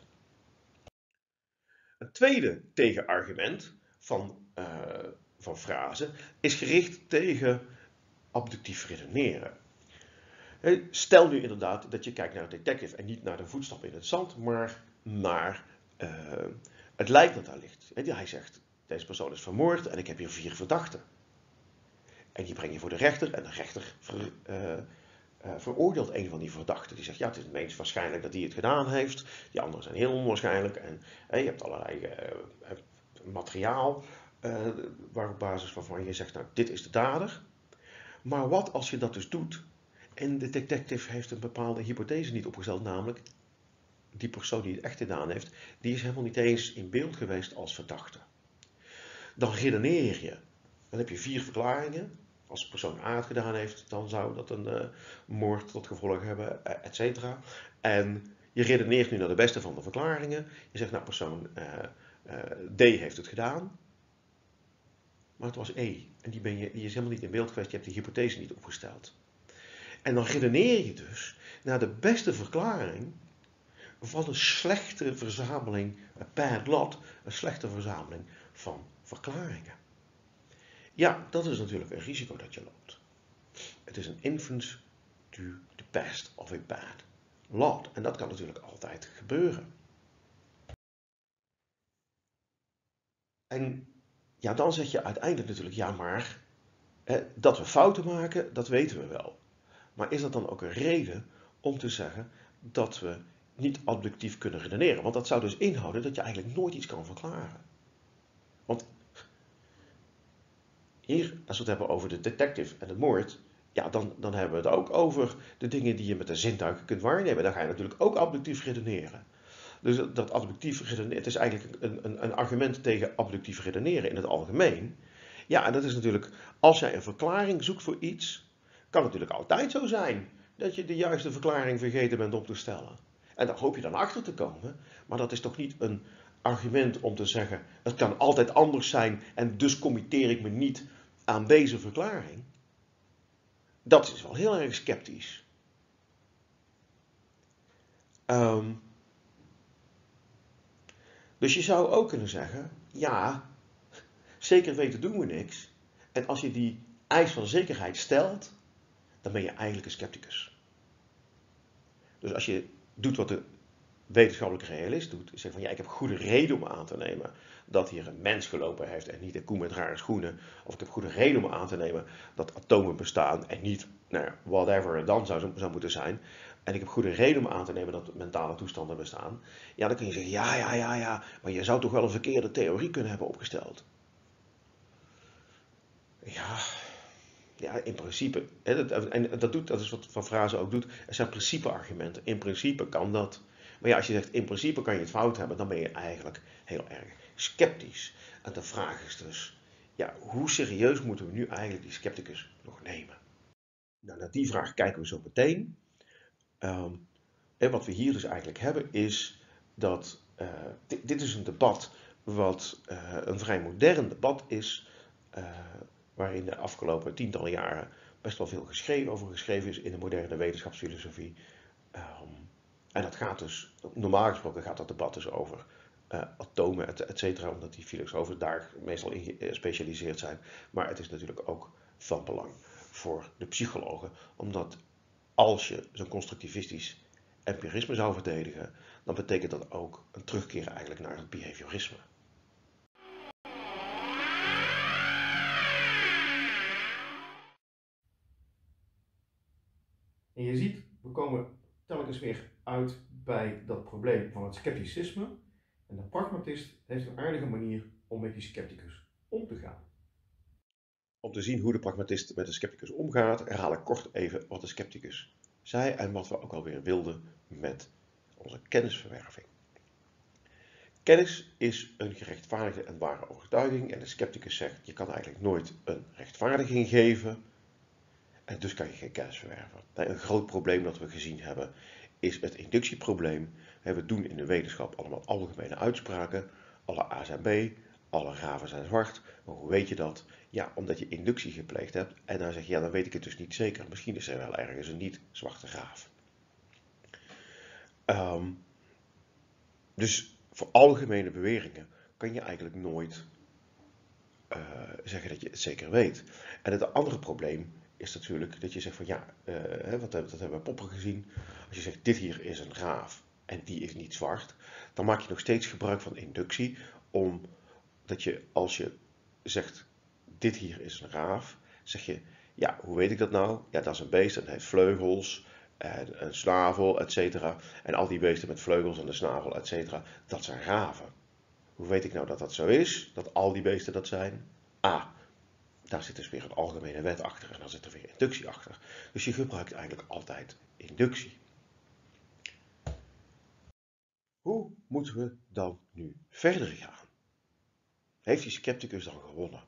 Een tweede tegenargument van uh, van frase is gericht tegen abductief redeneren. Stel nu inderdaad dat je kijkt naar een detective en niet naar de voetstap in het zand, maar naar uh, het lijk dat daar ligt. Hij zegt, deze persoon is vermoord en ik heb hier vier verdachten. En die breng je voor de rechter en de rechter ver, uh, uh, veroordeelt een van die verdachten. Die zegt, ja, het is het meest waarschijnlijk dat hij het gedaan heeft. Die anderen zijn heel onwaarschijnlijk en uh, je hebt allerlei uh, materiaal. Uh, waar op basis waarvan je zegt, nou, dit is de dader. Maar wat als je dat dus doet en de detective heeft een bepaalde hypothese niet opgesteld, namelijk die persoon die het echt gedaan heeft, die is helemaal niet eens in beeld geweest als verdachte. Dan redeneer je. Dan heb je vier verklaringen. Als persoon A het gedaan heeft, dan zou dat een uh, moord tot gevolg hebben, uh, et cetera. En je redeneert nu naar de beste van de verklaringen. Je zegt, nou, persoon uh, uh, D heeft het gedaan. Maar het was E. En die, ben je, die is helemaal niet in beeld geweest. Je hebt die hypothese niet opgesteld. En dan redeneer je dus naar de beste verklaring van een slechte verzameling, een bad lot, een slechte verzameling van verklaringen. Ja, dat is natuurlijk een risico dat je loopt. Het is een inference to the best of a bad lot. En dat kan natuurlijk altijd gebeuren. En ja, dan zeg je uiteindelijk natuurlijk, ja maar, eh, dat we fouten maken, dat weten we wel. Maar is dat dan ook een reden om te zeggen dat we niet abductief kunnen redeneren? Want dat zou dus inhouden dat je eigenlijk nooit iets kan verklaren. Want hier, als we het hebben over de detective en de moord, ja, dan, dan hebben we het ook over de dingen die je met de zintuigen kunt waarnemen. Dan ga je natuurlijk ook abductief redeneren. Dus dat abductief redeneren, het is eigenlijk een, een, een argument tegen abductief redeneren in het algemeen. Ja, en dat is natuurlijk, als jij een verklaring zoekt voor iets, kan het natuurlijk altijd zo zijn dat je de juiste verklaring vergeten bent op te stellen. En daar hoop je dan achter te komen, maar dat is toch niet een argument om te zeggen, het kan altijd anders zijn en dus committeer ik me niet aan deze verklaring. Dat is wel heel erg sceptisch. Um, dus je zou ook kunnen zeggen, ja, zeker weten doen we niks. En als je die eis van zekerheid stelt, dan ben je eigenlijk een scepticus. Dus als je doet wat de wetenschappelijke realist doet, is zeggen van ja, ik heb goede reden om aan te nemen dat hier een mens gelopen heeft en niet een koe met rare schoenen. Of ik heb goede reden om aan te nemen dat atomen bestaan en niet, nou ja, whatever het dan zou, zou moeten zijn. En ik heb goede reden om aan te nemen dat mentale toestanden bestaan. Ja, dan kun je zeggen, ja, ja, ja, ja, maar je zou toch wel een verkeerde theorie kunnen hebben opgesteld. Ja, ja, in principe. En dat, doet, dat is wat Van Frase ook doet. Er zijn principe-argumenten. In principe kan dat. Maar ja, als je zegt in principe kan je het fout hebben, dan ben je eigenlijk heel erg sceptisch. En de vraag is dus, ja, hoe serieus moeten we nu eigenlijk die scepticus nog nemen? Nou, naar die vraag kijken we zo meteen. Um, en wat we hier dus eigenlijk hebben is dat uh, dit, dit is een debat wat uh, een vrij modern debat is, uh, waarin de afgelopen tientallen jaren best wel veel geschreven, over geschreven is in de moderne wetenschapsfilosofie. Um, en dat gaat dus, normaal gesproken gaat dat debat dus over uh, atomen, et, et cetera, omdat die filosofen daar meestal in gespecialiseerd zijn. Maar het is natuurlijk ook van belang voor de psychologen, omdat als je zo'n constructivistisch empirisme zou verdedigen, dan betekent dat ook een terugkeer eigenlijk naar het behaviorisme. En je ziet, we komen telkens weer uit bij dat probleem van het scepticisme. En de pragmatist heeft een aardige manier om met die scepticus om te gaan. Om te zien hoe de pragmatist met de scepticus omgaat, herhaal ik kort even wat de scepticus zei en wat we ook alweer wilden met onze kennisverwerving. Kennis is een gerechtvaardigde en ware overtuiging en de scepticus zegt je kan eigenlijk nooit een rechtvaardiging geven en dus kan je geen kennis verwerven. Een groot probleem dat we gezien hebben is het inductieprobleem. We doen in de wetenschap allemaal algemene uitspraken, alle A zijn B, alle raven zijn zwart. Maar hoe weet je dat? Ja, omdat je inductie gepleegd hebt en dan zeg je ja, dan weet ik het dus niet zeker. Misschien is er wel ergens een niet-zwarte raaf. Um, dus voor algemene beweringen kan je eigenlijk nooit uh, zeggen dat je het zeker weet. En het andere probleem is natuurlijk dat je zegt van ja, uh, wat hebben, dat hebben we poppen gezien. Als je zegt dit hier is een raaf en die is niet zwart, dan maak je nog steeds gebruik van inductie, omdat je als je zegt dit hier is een raaf, zeg je ja, hoe weet ik dat nou? Ja, dat is een beest en het heeft vleugels en een snavel, et cetera. En al die beesten met vleugels en een snavel, et cetera, dat zijn raven. Hoe weet ik nou dat dat zo is? Dat al die beesten dat zijn? A. Daar zit dus weer een algemene wet achter en dan zit er weer inductie achter. Dus je gebruikt eigenlijk altijd inductie. Hoe moeten we dan nu verder gaan? Heeft die scepticus dan gewonnen?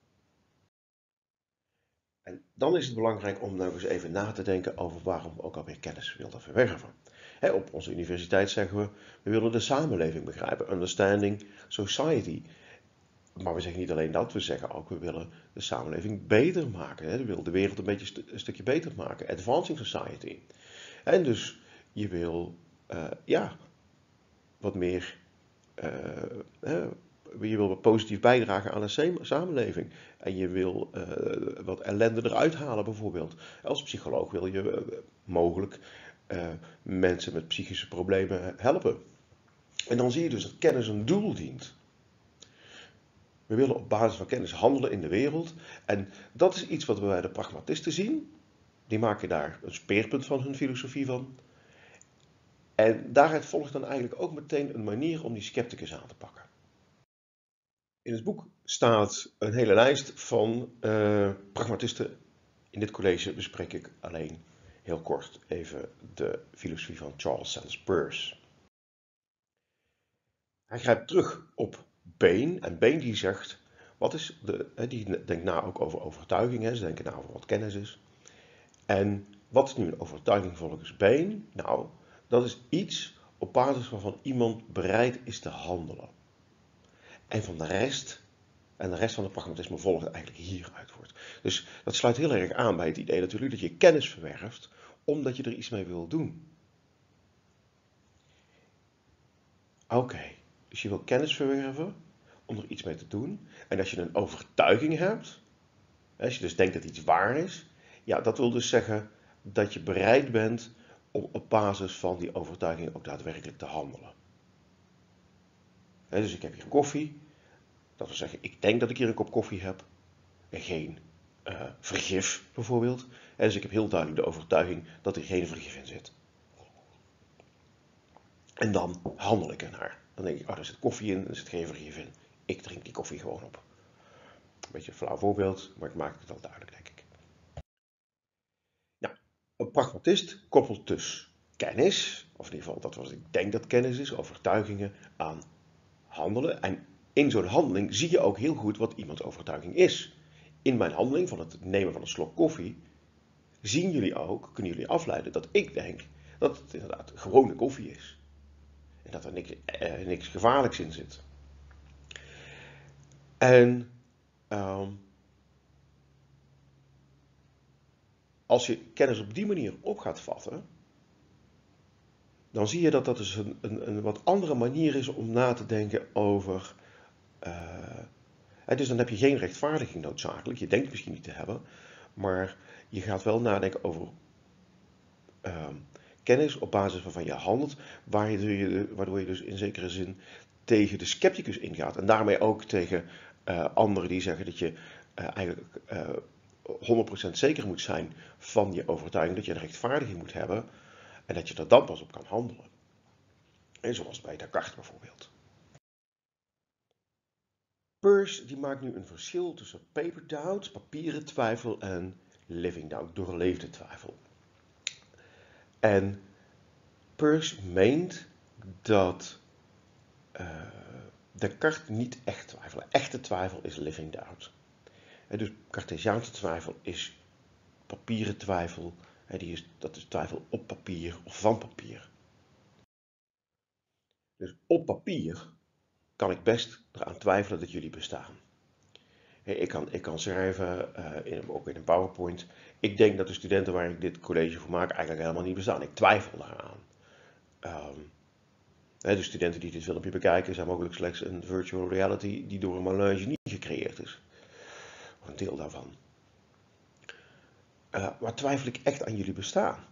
En dan is het belangrijk om nou eens even na te denken over waarom we ook alweer kennis willen verwerven. He, op onze universiteit zeggen we, we willen de samenleving begrijpen, understanding society. Maar we zeggen niet alleen dat, we zeggen ook, we willen de samenleving beter maken. Hè? We willen de wereld een beetje st- een stukje beter maken. Advancing society. En dus je wil, uh, ja, wat meer, uh, uh, je wil wat positief bijdragen aan een samenleving. En je wil uh, wat ellende eruit halen bijvoorbeeld. Als psycholoog wil je uh, mogelijk uh, mensen met psychische problemen helpen. En dan zie je dus dat kennis een doel dient. We willen op basis van kennis handelen in de wereld. En dat is iets wat we bij de pragmatisten zien. Die maken daar een speerpunt van hun filosofie van. En daaruit volgt dan eigenlijk ook meteen een manier om die scepticus aan te pakken. In het boek staat een hele lijst van uh, pragmatisten. In dit college bespreek ik alleen heel kort even de filosofie van Charles Sanders Peirce. Hij grijpt terug op Bain. En Bain die zegt... Wat is de, die denkt na ook over overtuiging, ze denken na over wat kennis is. En wat is nu een overtuiging volgens Bain? Nou, dat is iets op basis waarvan iemand bereid is te handelen. En van de rest, en de rest van het pragmatisme volgt eigenlijk hieruit voort. Dus dat sluit heel erg aan bij het idee natuurlijk dat je kennis verwerft, omdat je er iets mee wil doen. Oké, okay, dus je wil kennis verwerven om er iets mee te doen. En als je een overtuiging hebt, als je dus denkt dat iets waar is, ja, dat wil dus zeggen dat je bereid bent om op basis van die overtuiging ook daadwerkelijk te handelen. Dus ik heb hier koffie, dat wil zeggen, ik denk dat ik hier een kop koffie heb, en geen uh, vergif bijvoorbeeld. Dus ik heb heel duidelijk de overtuiging dat er geen vergif in zit. En dan handel ik ernaar. Dan denk ik, oh, er zit koffie in, er zit geen vergif in. Ik drink die koffie gewoon op. Een beetje een flauw voorbeeld, maar ik maak het wel duidelijk, denk ik. Nou, een pragmatist koppelt dus kennis, of in ieder geval dat wat ik denk dat kennis is, overtuigingen, aan handelen. En in zo'n handeling zie je ook heel goed wat iemands overtuiging is. In mijn handeling van het nemen van een slok koffie zien jullie ook, kunnen jullie afleiden dat ik denk dat het inderdaad gewone koffie is. En dat er niks, eh, niks gevaarlijks in zit. En um, als je kennis op die manier op gaat vatten, dan zie je dat dat dus een, een, een wat andere manier is om na te denken over... Uh, dus dan heb je geen rechtvaardiging noodzakelijk. Je denkt misschien niet te hebben, maar je gaat wel nadenken over uh, kennis op basis waarvan je handelt, waardoor je, waardoor je dus in zekere zin tegen de scepticus ingaat. En daarmee ook tegen uh, anderen die zeggen dat je uh, eigenlijk uh, honderd procent zeker moet zijn van je overtuiging, dat je een rechtvaardiging moet hebben en dat je er dan pas op kan handelen. En zoals bij Descartes bijvoorbeeld. Peirce die maakt nu een verschil tussen paper doubt, papieren twijfel, en living doubt, doorleefde twijfel. En Peirce meent dat uh, Descartes niet echt twijfelde. Echte twijfel is living doubt. En dus Cartesiaanse twijfel is papieren twijfel. En die is, dat is twijfel op papier of van papier. Dus op papier kan ik best eraan twijfelen dat jullie bestaan. Ik kan, ik kan schrijven, uh, in, ook in een PowerPoint, ik denk dat de studenten waar ik dit college voor maak eigenlijk helemaal niet bestaan. Ik twijfel daaraan. Um, de studenten die dit filmpje bekijken zijn mogelijk slechts een virtual reality die door een melange niet gecreëerd is. Of een deel daarvan. Uh, maar twijfel ik echt aan jullie bestaan?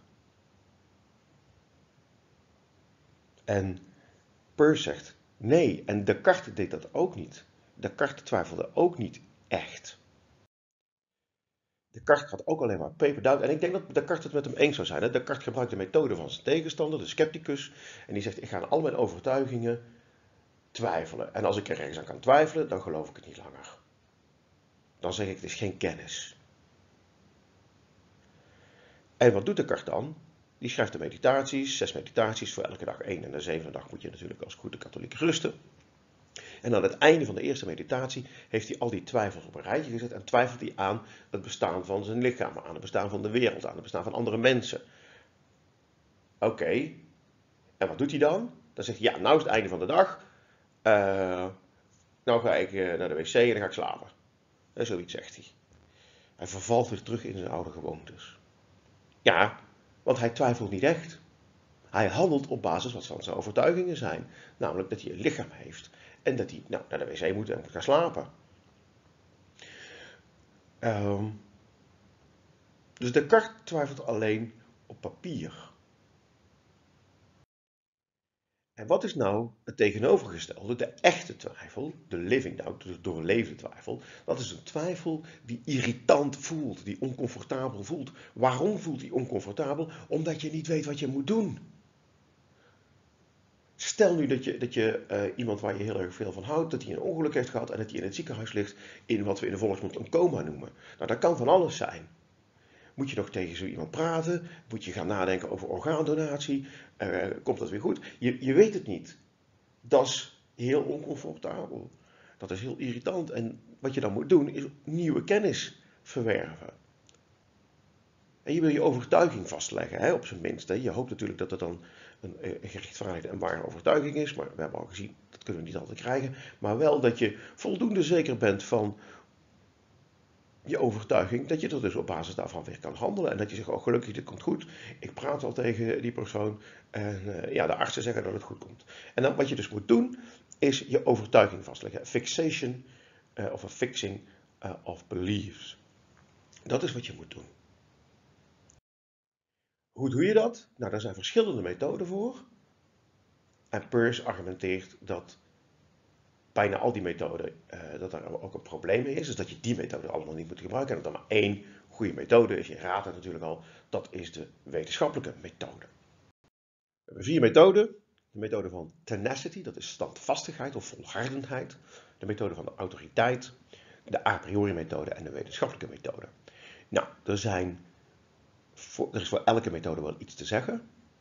En Peirce zegt nee, en Descartes deed dat ook niet. Descartes twijfelde ook niet echt. Descartes had ook alleen maar paper doubt. En ik denk dat Descartes het met hem eens zou zijn. Hè? Descartes gebruikt de methode van zijn tegenstander, de scepticus. En die zegt, ik ga aan al mijn overtuigingen twijfelen. En als ik er ergens aan kan twijfelen, dan geloof ik het niet langer. Dan zeg ik, het is geen kennis. En wat doet Descartes dan? Die schrijft de meditaties, zes meditaties, voor elke dag één. En de zevende dag moet je natuurlijk als goede katholiek rusten. En aan het einde van de eerste meditatie heeft hij al die twijfels op een rijtje gezet en twijfelt hij aan het bestaan van zijn lichaam, aan het bestaan van de wereld, aan het bestaan van andere mensen. Oké, okay. En wat doet hij dan? Dan zegt hij, ja, nou is het einde van de dag, uh, nou ga ik uh, naar de wc en dan ga ik slapen. En zoiets zegt hij. Hij vervalt weer terug in zijn oude gewoontes. Ja, want hij twijfelt niet echt. Hij handelt op basis wat van zijn overtuigingen zijn, namelijk dat hij een lichaam heeft. En dat hij nou, naar de wc moet en moet gaan slapen. Um, dus Descartes twijfelt alleen op papier. En wat is nou het tegenovergestelde? De echte twijfel, de living doubt, de doorleefde twijfel. Dat is een twijfel die irritant voelt, die oncomfortabel voelt. Waarom voelt die oncomfortabel? Omdat je niet weet wat je moet doen. Stel nu dat je, dat je uh, iemand waar je heel erg veel van houdt, dat hij een ongeluk heeft gehad en dat hij in het ziekenhuis ligt in wat we in de volksmond een coma noemen. Nou, dat kan van alles zijn. Moet je nog tegen zo iemand praten? Moet je gaan nadenken over orgaandonatie? Uh, komt dat weer goed? Je, je weet het niet. Dat is heel oncomfortabel. Dat is heel irritant. En wat je dan moet doen is nieuwe kennis verwerven. En je wil je overtuiging vastleggen, hè, op zijn minst. Hè. Je hoopt natuurlijk dat het dan een, een gerechtvaardigde en ware overtuiging is. Maar we hebben al gezien, dat kunnen we niet altijd krijgen. Maar wel dat je voldoende zeker bent van je overtuiging, dat je er dus op basis daarvan weer kan handelen. En dat je zegt, oh gelukkig, dit komt goed. Ik praat al tegen die persoon. En uh, ja, de artsen zeggen dat het goed komt. En dan wat je dus moet doen, is je overtuiging vastleggen. Fixation uh, of a fixing uh, of beliefs. Dat is wat je moet doen. Hoe doe je dat? Nou, daar zijn verschillende methoden voor. En Peirce argumenteert dat bijna al die methoden, uh, dat er ook een probleem mee is. Dus dat je die methode allemaal niet moet gebruiken. En dat er maar één goede methode is. Je raadt het natuurlijk al. Dat is de wetenschappelijke methode. We hebben vier methoden. De methode van tenacity, dat is standvastigheid of volhardendheid. De methode van de autoriteit. De a priori methode en de wetenschappelijke methode. Nou, er zijn... Voor, er is voor elke methode wel iets te zeggen.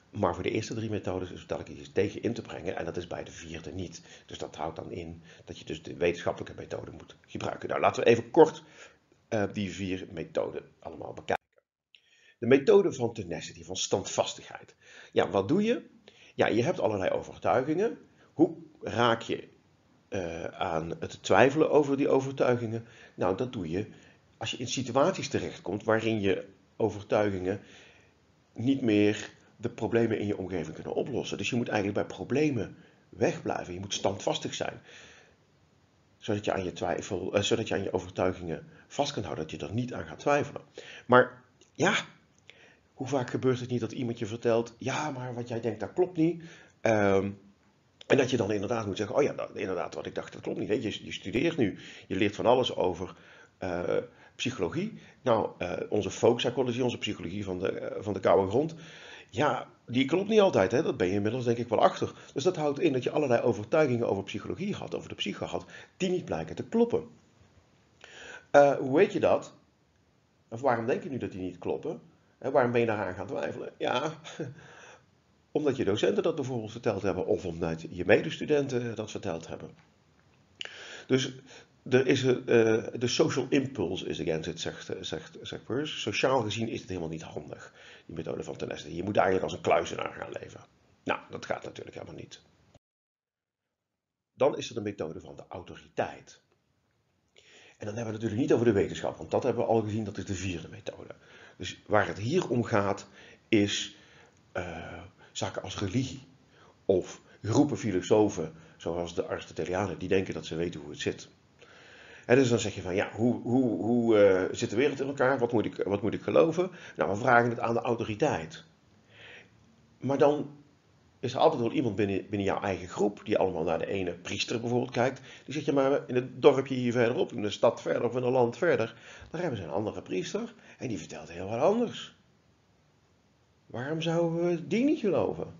Maar voor de eerste drie methodes is er iets tegen in te brengen en dat is bij de vierde niet. Dus dat houdt dan in dat je dus de wetenschappelijke methode moet gebruiken. Nou, laten we even kort uh, die vier methoden allemaal bekijken. De methode van tenacity, van standvastigheid. Ja, wat doe je? Ja, je hebt allerlei overtuigingen. Hoe raak je uh, aan het twijfelen over die overtuigingen? Nou, dat doe je als je in situaties terechtkomt waarin je overtuigingen niet meer de problemen in je omgeving kunnen oplossen. Dus je moet eigenlijk bij problemen wegblijven. Je moet standvastig zijn. Zodat je aan je, twijfel, uh, zodat je aan je overtuigingen vast kan houden. Dat je er niet aan gaat twijfelen. Maar ja, hoe vaak gebeurt het niet dat iemand je vertelt, ja, maar wat jij denkt, dat klopt niet. Um, en dat je dan inderdaad moet zeggen, oh ja, dat, inderdaad, wat ik dacht, dat klopt niet. Hè? Je, je studeert nu, je leert van alles over uh, psychologie. Nou, uh, onze folk psychology, onze psychologie van de, uh, van de koude grond, ja, die klopt niet altijd. Hè? Dat ben je inmiddels denk ik wel achter. Dus dat houdt in dat je allerlei overtuigingen over psychologie had, over de psyche had, die niet blijken te kloppen. Uh, hoe weet je dat? Of waarom denk je nu dat die niet kloppen? En waarom ben je daaraan gaan twijfelen? Ja, omdat je docenten dat bijvoorbeeld verteld hebben, of omdat je medestudenten dat verteld hebben. Dus er is een, uh, de social impulse is against it, zegt, zegt, zegt Peirce. Sociaal gezien is het helemaal niet handig, die methode van tenacity. Je moet eigenlijk als een kluizenaar gaan leven. Nou, dat gaat natuurlijk helemaal niet. Dan is er de methode van de autoriteit. En dan hebben we het natuurlijk niet over de wetenschap, want dat hebben we al gezien, dat is de vierde methode. Dus waar het hier om gaat, is uh, zaken als religie. Of groepen filosofen, zoals de Aristotelianen, die denken dat ze weten hoe het zit. En dus dan zeg je van, ja, hoe, hoe, hoe uh, zit de wereld in elkaar? Wat moet, ik, wat moet ik geloven? Nou, we vragen het aan de autoriteit. Maar dan is er altijd wel iemand binnen, binnen jouw eigen groep, die allemaal naar de ene priester bijvoorbeeld kijkt. Die zegt, ja, maar in het dorpje hier verderop, in de stad verder of in een land verder, daar hebben ze een andere priester en die vertelt heel wat anders. Waarom zouden we die niet geloven?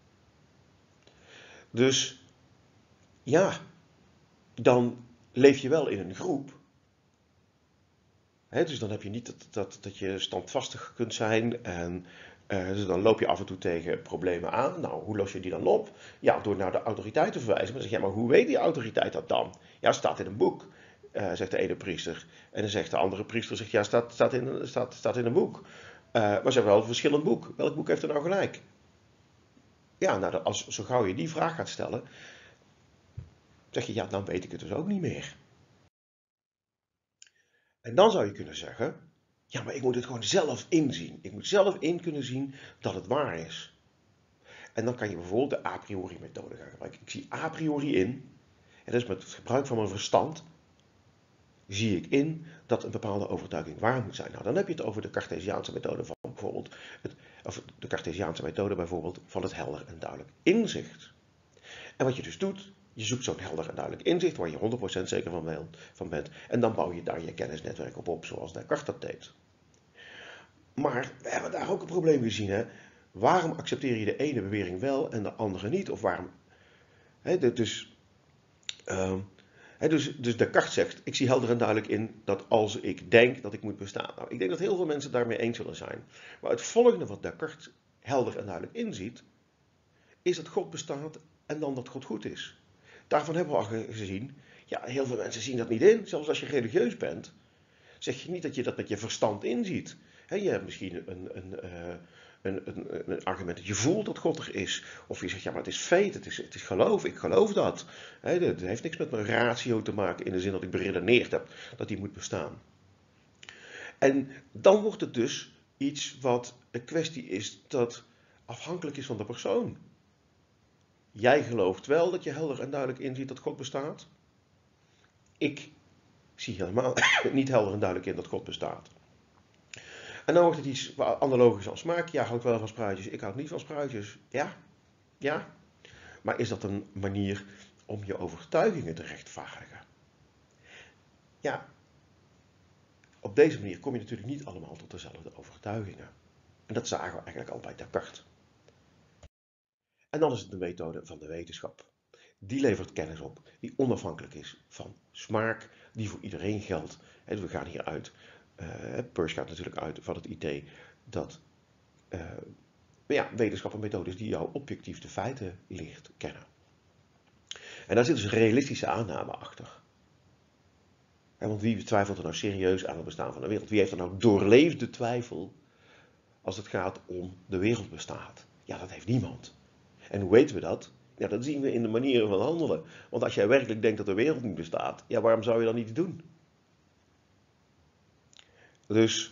Dus, ja, dan leef je wel in een groep. He, dus dan heb je niet dat, dat, dat je standvastig kunt zijn en uh, dus dan loop je af en toe tegen problemen aan. Nou, hoe los je die dan op? Ja, door naar de autoriteit te verwijzen. Maar dan zeg je, ja, maar hoe weet die autoriteit dat dan? Ja, staat in een boek, uh, zegt de ene priester. En dan zegt de andere priester, zegt, ja, staat, staat, in, staat, staat in een boek. Uh, maar ze hebben wel een verschillend boek. Welk boek heeft er nou gelijk? Ja, nou, als, zo gauw je die vraag gaat stellen, zeg je, ja, dan weet ik het dus ook niet meer. En dan zou je kunnen zeggen, ja, maar ik moet het gewoon zelf inzien. Ik moet zelf in kunnen zien dat het waar is. En dan kan je bijvoorbeeld de a priori methode gaan gebruiken. Ik zie a priori in, en dus met het gebruik van mijn verstand, zie ik in dat een bepaalde overtuiging waar moet zijn. Nou, dan heb je het over de Cartesiaanse methode van bijvoorbeeld, het, of de Cartesiaanse methode bijvoorbeeld van het helder en duidelijk inzicht. En wat je dus doet, je zoekt zo'n helder en duidelijk inzicht waar je honderd procent zeker van, van bent. En dan bouw je daar je kennisnetwerk op op, zoals Descartes dat deed. Maar we hebben daar ook een probleem gezien. Hè? Waarom accepteer je de ene bewering wel en de andere niet? Of waarom? He, dus, uh, he, dus, dus Descartes zegt, ik zie helder en duidelijk in dat als ik denk dat ik moet bestaan. Nou, ik denk dat heel veel mensen daarmee eens zullen zijn. Maar het volgende wat Descartes helder en duidelijk inziet, is dat God bestaat en dan dat God goed is. Daarvan hebben we al gezien, ja, heel veel mensen zien dat niet in. Zelfs als je religieus bent, zeg je niet dat je dat met je verstand inziet. He, je hebt misschien een, een, uh, een, een, een argument dat je voelt dat God er is. Of je zegt, ja, maar het is feit, het is, het is geloof, ik geloof dat. He, het heeft niks met mijn ratio te maken in de zin dat ik beredeneerd heb dat die moet bestaan. En dan wordt het dus iets wat een kwestie is dat afhankelijk is van de persoon. Jij gelooft wel dat je helder en duidelijk inziet dat God bestaat. Ik zie helemaal niet helder en duidelijk in dat God bestaat. En dan wordt het iets analogisch als smaak. Ja, houdt wel van spruitjes, ik houd niet van spruitjes. Ja, ja. Maar is dat een manier om je overtuigingen te rechtvaardigen? Ja, op deze manier kom je natuurlijk niet allemaal tot dezelfde overtuigingen. En dat zagen we eigenlijk al bij Descartes. En dan is het de methode van de wetenschap. Die levert kennis op die onafhankelijk is van smaak, die voor iedereen geldt. En we gaan hier uit, uh, Peirce gaat natuurlijk uit van het idee dat uh, ja, wetenschap en methodes die jou objectief de feiten leert kennen. En daar zit dus een realistische aanname achter. Want wie twijfelt er nou serieus aan het bestaan van de wereld? Wie heeft er nou doorleefde twijfel als het gaat om de wereld bestaat? Ja, dat heeft niemand. En hoe weten we dat? Ja, dat zien we in de manieren van handelen. Want als jij werkelijk denkt dat de wereld niet bestaat, ja, waarom zou je dan iets doen? Dus,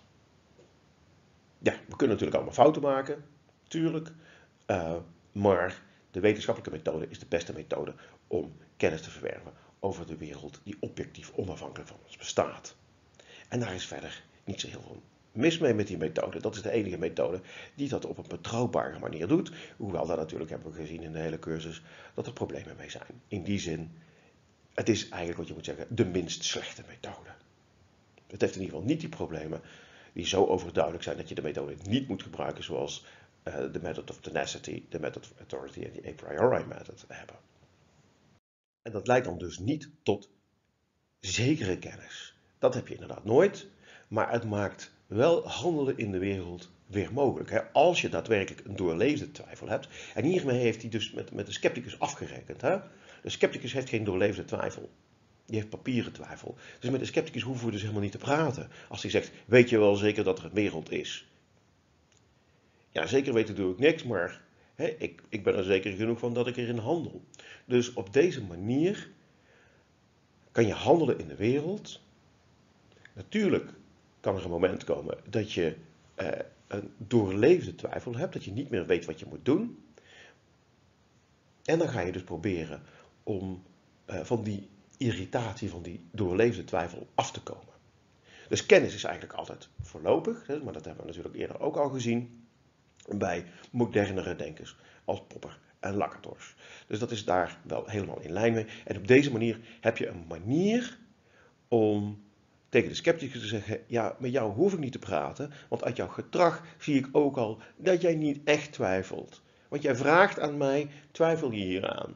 ja, we kunnen natuurlijk allemaal fouten maken, tuurlijk. Uh, maar de wetenschappelijke methode is de beste methode om kennis te verwerven over de wereld die objectief onafhankelijk van ons bestaat. En daar is verder niet zo heel veel mis mee met die methode. Dat is de enige methode die dat op een betrouwbare manier doet. Hoewel daar natuurlijk, hebben we gezien in de hele cursus, dat er problemen mee zijn. In die zin, het is eigenlijk wat je moet zeggen, de minst slechte methode. Het heeft in ieder geval niet die problemen die zo overduidelijk zijn dat je de methode niet moet gebruiken zoals uh, de method of tenacity, de method of authority en de a priori method hebben. En dat leidt dan dus niet tot zekere kennis. Dat heb je inderdaad nooit, maar het maakt wel handelen in de wereld weer mogelijk. Hè? Als je daadwerkelijk een doorleefde twijfel hebt. En hiermee heeft hij dus met, met de scepticus afgerekend. Hè? De scepticus heeft geen doorleefde twijfel. Die heeft papieren twijfel. Dus met de scepticus hoeven we dus helemaal niet te praten. Als hij zegt, weet je wel zeker dat er een wereld is? Ja, zeker weten doe ik niks, maar hè, ik, ik ben er zeker genoeg van dat ik erin handel. Dus op deze manier kan je handelen in de wereld. Natuurlijk kan er een moment komen dat je eh, een doorleefde twijfel hebt, dat je niet meer weet wat je moet doen. En dan ga je dus proberen om uh, van die irritatie, van die doorleefde twijfel af te komen. Dus kennis is eigenlijk altijd voorlopig, hè, maar dat hebben we natuurlijk eerder ook al gezien bij modernere denkers als Popper en Lakatos. Dus dat is daar wel helemaal in lijn mee. En op deze manier heb je een manier om tegen de scepticus te zeggen, ja, met jou hoef ik niet te praten, want uit jouw gedrag zie ik ook al dat jij niet echt twijfelt. Want jij vraagt aan mij, twijfel je hieraan?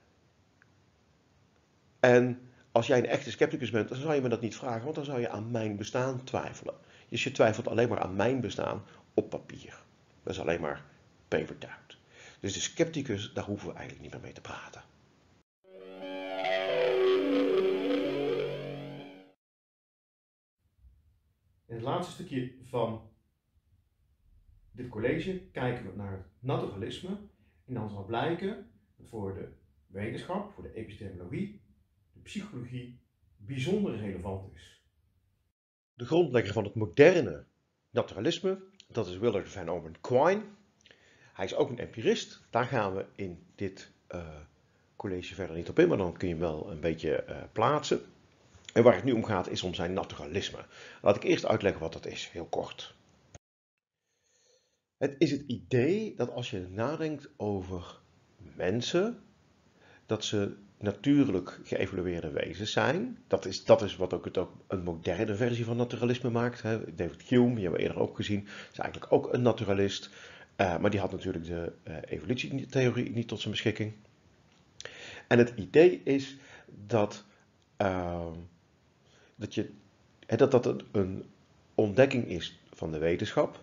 En als jij een echte scepticus bent, dan zou je me dat niet vragen, want dan zou je aan mijn bestaan twijfelen. Dus je twijfelt alleen maar aan mijn bestaan op papier. Dat is alleen maar paper doubt. Dus de scepticus, daar hoeven we eigenlijk niet meer mee te praten. In het laatste stukje van dit college kijken we naar het naturalisme. En dan zal blijken dat voor de wetenschap, voor de epistemologie, de psychologie bijzonder relevant is. De grondlegger van het moderne naturalisme, dat is Willard Van Orman Quine. Hij is ook een empirist. Daar gaan we in dit uh, college verder niet op in, maar dan kun je hem wel een beetje uh, plaatsen. En waar het nu om gaat is om zijn naturalisme. Laat ik eerst uitleggen wat dat is, heel kort. Het is het idee dat als je nadenkt over mensen, dat ze natuurlijk geëvolueerde wezens zijn. Dat is, dat is wat ook, het ook een moderne versie van naturalisme maakt. Hè. David Hume, die hebben we eerder ook gezien, is eigenlijk ook een naturalist. Uh, maar die had natuurlijk de uh, evolutietheorie niet tot zijn beschikking. En het idee is dat, uh, dat, je, dat, dat een, een ontdekking is van de wetenschap.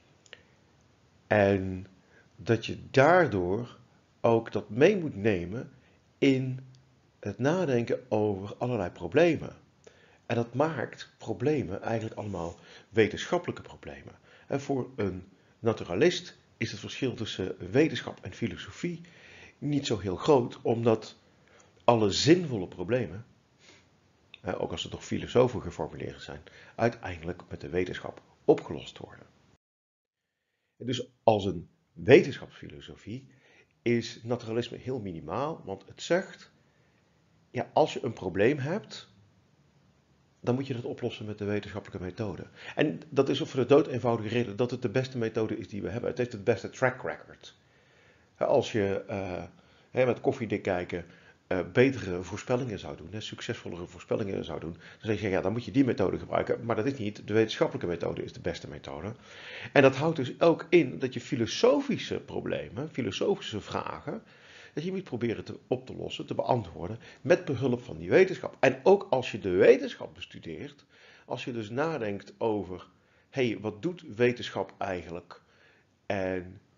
En dat je daardoor ook dat mee moet nemen in het nadenken over allerlei problemen. En dat maakt problemen eigenlijk allemaal wetenschappelijke problemen. En voor een naturalist is het verschil tussen wetenschap en filosofie niet zo heel groot, omdat alle zinvolle problemen, ook als ze door filosofen geformuleerd zijn, uiteindelijk met de wetenschap opgelost worden. Dus als een wetenschapsfilosofie is naturalisme heel minimaal, want het zegt, ja, als je een probleem hebt, dan moet je dat oplossen met de wetenschappelijke methode. En dat is voor de dood eenvoudige reden dat het de beste methode is die we hebben. Het heeft het beste track record. Als je uh, met koffiedik kijken uh, betere voorspellingen zou doen, hè, succesvollere voorspellingen zou doen, dan zeg je, ja, dan moet je die methode gebruiken. Maar dat is niet. De wetenschappelijke methode is de beste methode. En dat houdt dus ook in dat je filosofische problemen, filosofische vragen, dat je moet proberen te, op te lossen, te beantwoorden met behulp van die wetenschap. En ook als je de wetenschap bestudeert, als je dus nadenkt over, hé, hey, wat doet wetenschap eigenlijk? En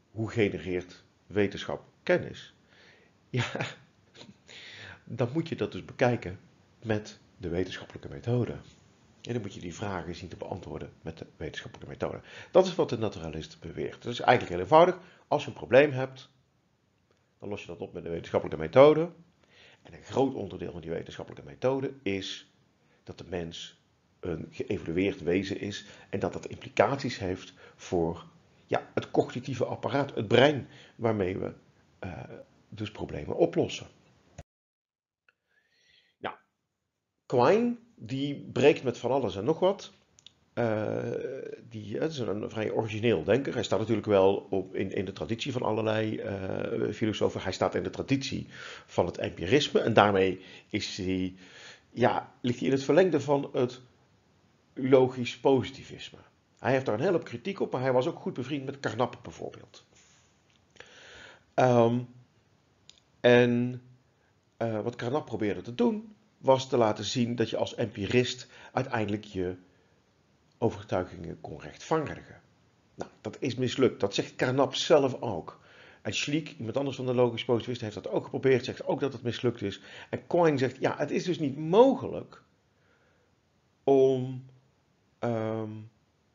hoe genereert wetenschap kennis? Ja, dan moet je dat dus bekijken met de wetenschappelijke methode. En dan moet je die vragen zien te beantwoorden met de wetenschappelijke methode. Dat is wat de naturalist beweert. Dat is eigenlijk heel eenvoudig. Als je een probleem hebt, dan los je dat op met de wetenschappelijke methode. En een groot onderdeel van die wetenschappelijke methode is dat de mens een geëvolueerd wezen is en dat dat implicaties heeft voor ja, het cognitieve apparaat, het brein, waarmee we uh, dus problemen oplossen. Nou, Quine die breekt met van alles en nog wat. Uh, die, het is een, een vrij origineel denker. Hij staat natuurlijk wel op, in, in de traditie van allerlei uh, filosofen. Hij staat in de traditie van het empirisme. En daarmee is hij, ja, ligt hij in het verlengde van het logisch positivisme. Hij heeft daar een hele hoop kritiek op, maar hij was ook goed bevriend met Carnap bijvoorbeeld. Um, en uh, wat Carnap probeerde te doen, was te laten zien dat je als empirist uiteindelijk je overtuigingen kon rechtvaardigen. Nou, dat is mislukt. Dat zegt Carnap zelf ook. En Schlick, iemand anders van de logisch positivist, heeft dat ook geprobeerd, zegt ook dat het mislukt is. En Quine zegt, ja, het is dus niet mogelijk om um,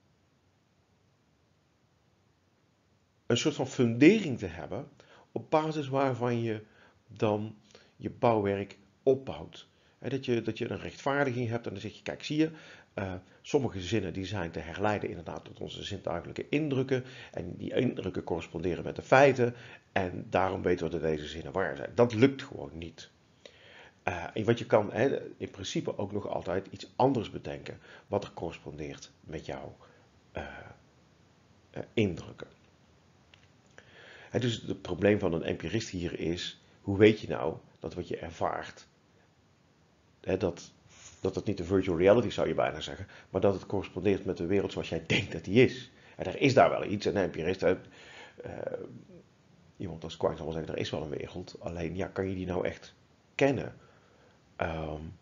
een soort van fundering te hebben op basis waarvan je dan je bouwwerk opbouwt. He, dat, je, dat je een rechtvaardiging hebt en dan zeg je, kijk, zie je, uh, sommige zinnen die zijn te herleiden inderdaad tot onze zintuigelijke indrukken en die indrukken corresponderen met de feiten en daarom weten we dat deze zinnen waar zijn. Dat lukt gewoon niet. Uh, en wat je kan he, in principe ook nog altijd iets anders bedenken wat er correspondeert met jouw uh, uh, indrukken. En dus het probleem van een empirist hier is, hoe weet je nou dat wat je ervaart, hè, dat, dat het niet de virtual reality zou je bijna zeggen, maar dat het correspondeert met de wereld zoals jij denkt dat die is. En er is daar wel iets, en een empirist, hè, uh, iemand als Quine zal wel zeggen, er is wel een wereld, alleen ja, kan je die nou echt kennen? Um,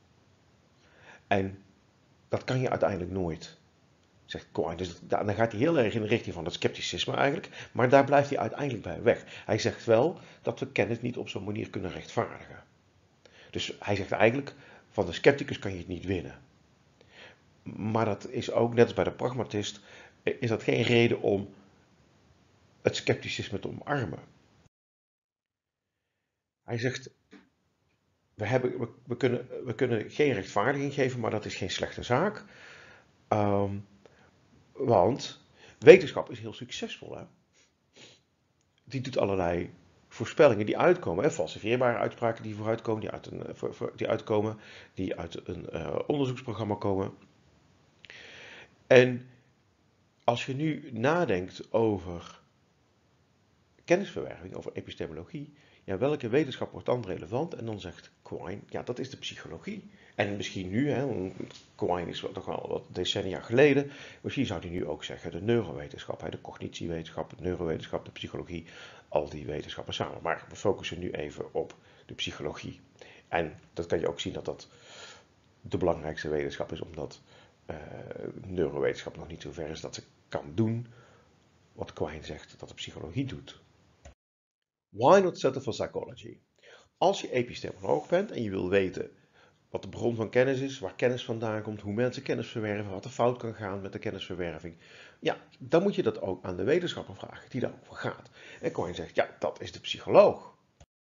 en dat kan je uiteindelijk nooit, zegt Quine. Dus dan gaat hij heel erg in de richting van het scepticisme eigenlijk. Maar daar blijft hij uiteindelijk bij weg. Hij zegt wel dat we kennis niet op zo'n manier kunnen rechtvaardigen. Dus hij zegt eigenlijk, van de scepticus kan je het niet winnen. Maar dat is ook, net als bij de pragmatist, is dat geen reden om het scepticisme te omarmen. Hij zegt, we, hebben, we, we, kunnen, we kunnen geen rechtvaardiging geven, maar dat is geen slechte zaak. Um, Want wetenschap is heel succesvol. Hè? Die doet allerlei voorspellingen die uitkomen. Hè? Falsifieerbare uitspraken die vooruitkomen, die, uit een, voor, voor, die uitkomen, die uit een uh, onderzoeksprogramma komen. En als je nu nadenkt over kennisverwerving, over epistemologie, ja, welke wetenschap wordt dan relevant? En dan zegt Quine, ja, dat is de psychologie. En misschien nu, hè, Quine is toch al wat decennia geleden, misschien zou hij nu ook zeggen de neurowetenschap, hè, de cognitiewetenschap, de neurowetenschap, de psychologie, al die wetenschappen samen. Maar we focussen nu even op de psychologie. En dat kan je ook zien dat dat de belangrijkste wetenschap is, omdat uh, neurowetenschap nog niet zo ver is dat ze kan doen wat Quine zegt dat de psychologie doet. Why not settle for psychology? Als je epistemoloog bent en je wil weten wat de bron van kennis is, waar kennis vandaan komt, hoe mensen kennis verwerven, wat er fout kan gaan met de kennisverwerving, ja, dan moet je dat ook aan de wetenschapper vragen die daarover gaat. En Quine zegt, ja, dat is de psycholoog.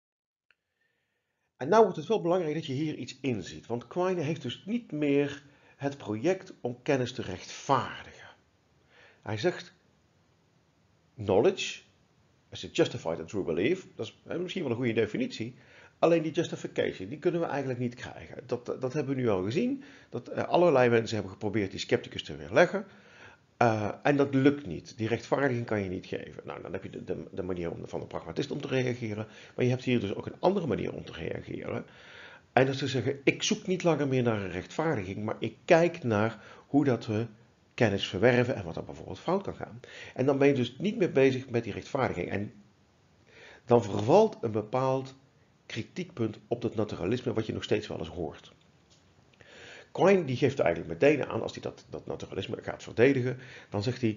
En nou wordt het wel belangrijk dat je hier iets inziet, want Quine heeft dus niet meer het project om kennis te rechtvaardigen. Hij zegt, knowledge is a justified and true belief. Dat is misschien wel een goede definitie. Alleen die justification, die kunnen we eigenlijk niet krijgen. Dat, dat hebben we nu al gezien. Dat uh, allerlei mensen hebben geprobeerd die scepticus te weerleggen. Uh, en dat lukt niet. Die rechtvaardiging kan je niet geven. Nou, dan heb je de, de, de manier om, van de pragmatist om te reageren. Maar je hebt hier dus ook een andere manier om te reageren. En dat is te zeggen, ik zoek niet langer meer naar een rechtvaardiging, maar ik kijk naar hoe dat we kennis verwerven en wat er bijvoorbeeld fout kan gaan. En dan ben je dus niet meer bezig met die rechtvaardiging. En dan vervalt een bepaald kritiekpunt op dat naturalisme, wat je nog steeds wel eens hoort. Quine die geeft eigenlijk meteen aan, als hij dat, dat naturalisme gaat verdedigen, dan zegt hij,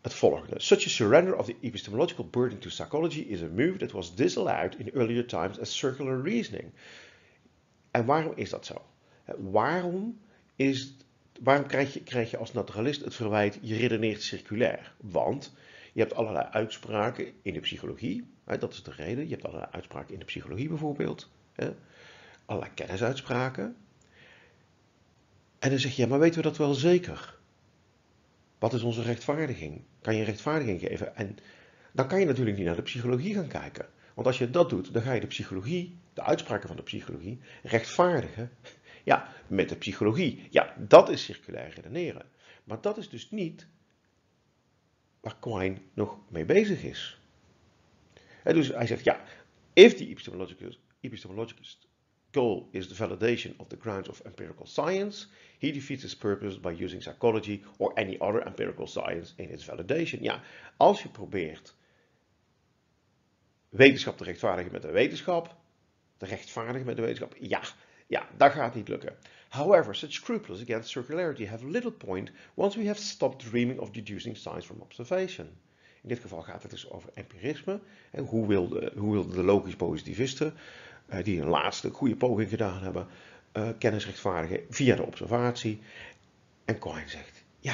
het volgende. Such a surrender of the epistemological burden to psychology is a move that was disallowed in earlier times as circular reasoning. En waarom is dat zo? Waarom, is, waarom krijg, je, krijg je als naturalist het verwijt, je redeneert circulair? Want je hebt allerlei uitspraken in de psychologie, dat is de reden. Je hebt allerlei uitspraken in de psychologie bijvoorbeeld, allerlei kennisuitspraken. En dan zeg je, ja, maar weten we dat wel zeker? Wat is onze rechtvaardiging? Kan je een rechtvaardiging geven? En dan kan je natuurlijk niet naar de psychologie gaan kijken. Want als je dat doet, dan ga je de psychologie, de uitspraken van de psychologie, rechtvaardigen. Ja, met de psychologie. Ja, dat is circulair redeneren. Maar dat is dus niet waar Quine nog mee bezig is. En dus hij zegt, ja, if the epistemologist, epistemologist goal is the validation of the grounds of empirical science, he defeats his purpose by using psychology or any other empirical science in its validation. Ja, als je probeert wetenschap te rechtvaardigen met de wetenschap, te rechtvaardigen met de wetenschap, ja, ja, dat gaat niet lukken. However, such scruples against circularity have little point once we have stopped dreaming of deducing science from observation. In dit geval gaat het dus over empirisme. En hoe wilden hoe wilde de logisch positivisten, uh, die een laatste goede poging gedaan hebben, uh, kennis rechtvaardigen via de observatie. En Quine zegt, ja,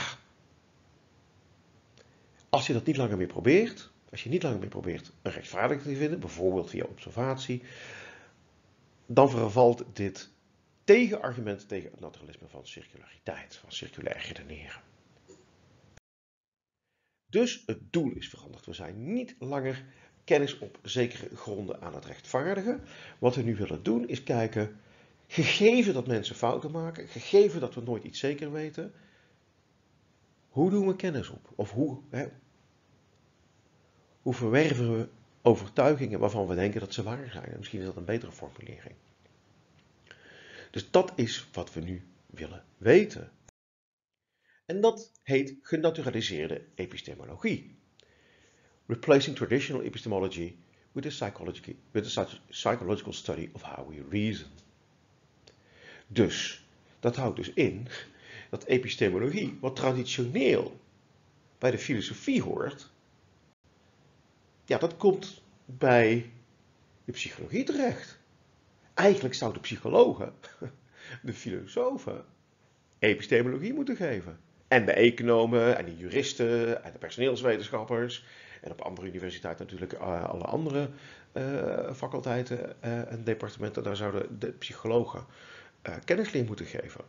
als je dat niet langer meer probeert, als je niet langer meer probeert een rechtvaardiging te vinden, bijvoorbeeld via observatie, dan vervalt dit tegenargument tegen het naturalisme van circulariteit, van circulair redeneren. Dus het doel is veranderd. We zijn niet langer kennis op zekere gronden aan het rechtvaardigen. Wat we nu willen doen is kijken, gegeven dat mensen fouten maken, gegeven dat we nooit iets zeker weten, hoe doen we kennis op? Of hoe, hè, hoe verwerven we overtuigingen waarvan we denken dat ze waar zijn? En misschien is dat een betere formulering. Dus dat is wat we nu willen weten. En dat heet genaturaliseerde epistemologie. Replacing traditional epistemology with a, psychological, with a psychological study of how we reason. Dus, dat houdt dus in dat epistemologie, wat traditioneel bij de filosofie hoort, ja, dat komt bij de psychologie terecht. Eigenlijk zouden psychologen, de filosofen, epistemologie moeten geven. En de economen en de juristen en de personeelswetenschappers. En op andere universiteiten natuurlijk uh, alle andere uh, faculteiten uh, en departementen. Daar zouden de psychologen uh, kennisleer moeten geven.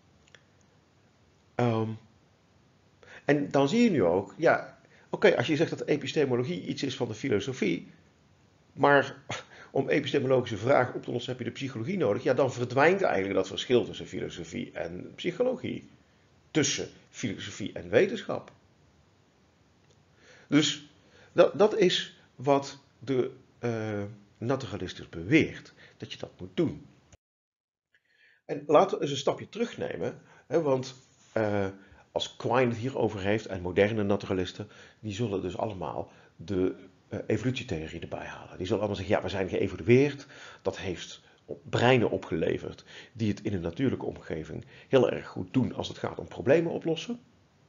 Um, en dan zie je nu ook, ja, oké, okay, als je zegt dat epistemologie iets is van de filosofie, maar om epistemologische vragen op te lossen heb je de psychologie nodig, ja, dan verdwijnt eigenlijk dat verschil tussen filosofie en psychologie. Tussen filosofie en wetenschap. Dus dat, dat is wat de uh, naturalistus beweert, dat je dat moet doen. En laten we eens een stapje terugnemen, hè, want uh, als Quine het hierover heeft en moderne naturalisten, die zullen dus allemaal de uh, evolutietheorie erbij halen. Die zullen allemaal zeggen, ja, we zijn geëvolueerd, dat heeft breinen opgeleverd die het in een natuurlijke omgeving heel erg goed doen als het gaat om problemen oplossen.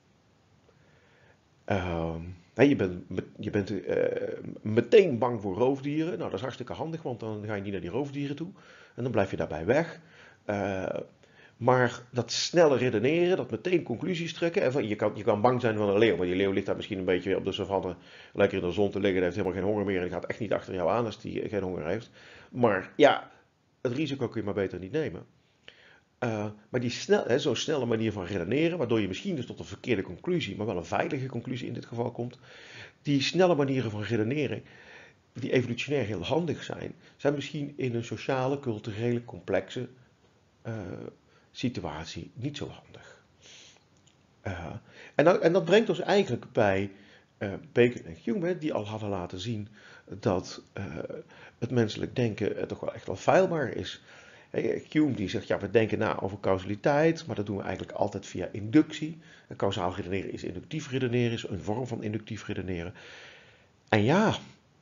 Uh, je bent, je bent uh, meteen bang voor roofdieren. Nou, dat is hartstikke handig, want dan ga je niet naar die roofdieren toe. En dan blijf je daarbij weg. Uh, maar dat snelle redeneren, dat meteen conclusies trekken. En je, kan, je kan bang zijn van een leeuw, maar die leeuw ligt daar misschien een beetje op de savanne lekker in de zon te liggen. Die heeft helemaal geen honger meer en die gaat echt niet achter jou aan als die geen honger heeft. Maar ja, het risico kun je maar beter niet nemen. Uh, maar die snel, zo'n snelle manier van redeneren, waardoor je misschien dus tot een verkeerde conclusie, maar wel een veilige conclusie in dit geval komt. Die snelle manieren van redeneren, die evolutionair heel handig zijn, zijn misschien in een sociale, culturele, complexe uh, situatie niet zo handig. Uh, en, dat, en dat brengt ons eigenlijk bij uh, Bacon en Hume, die al hadden laten zien dat uh, het menselijk denken uh, toch wel echt wel feilbaar is. Hume die zegt, ja, we denken na over causaliteit, maar dat doen we eigenlijk altijd via inductie. En causaal redeneren is inductief redeneren, is een vorm van inductief redeneren. En ja,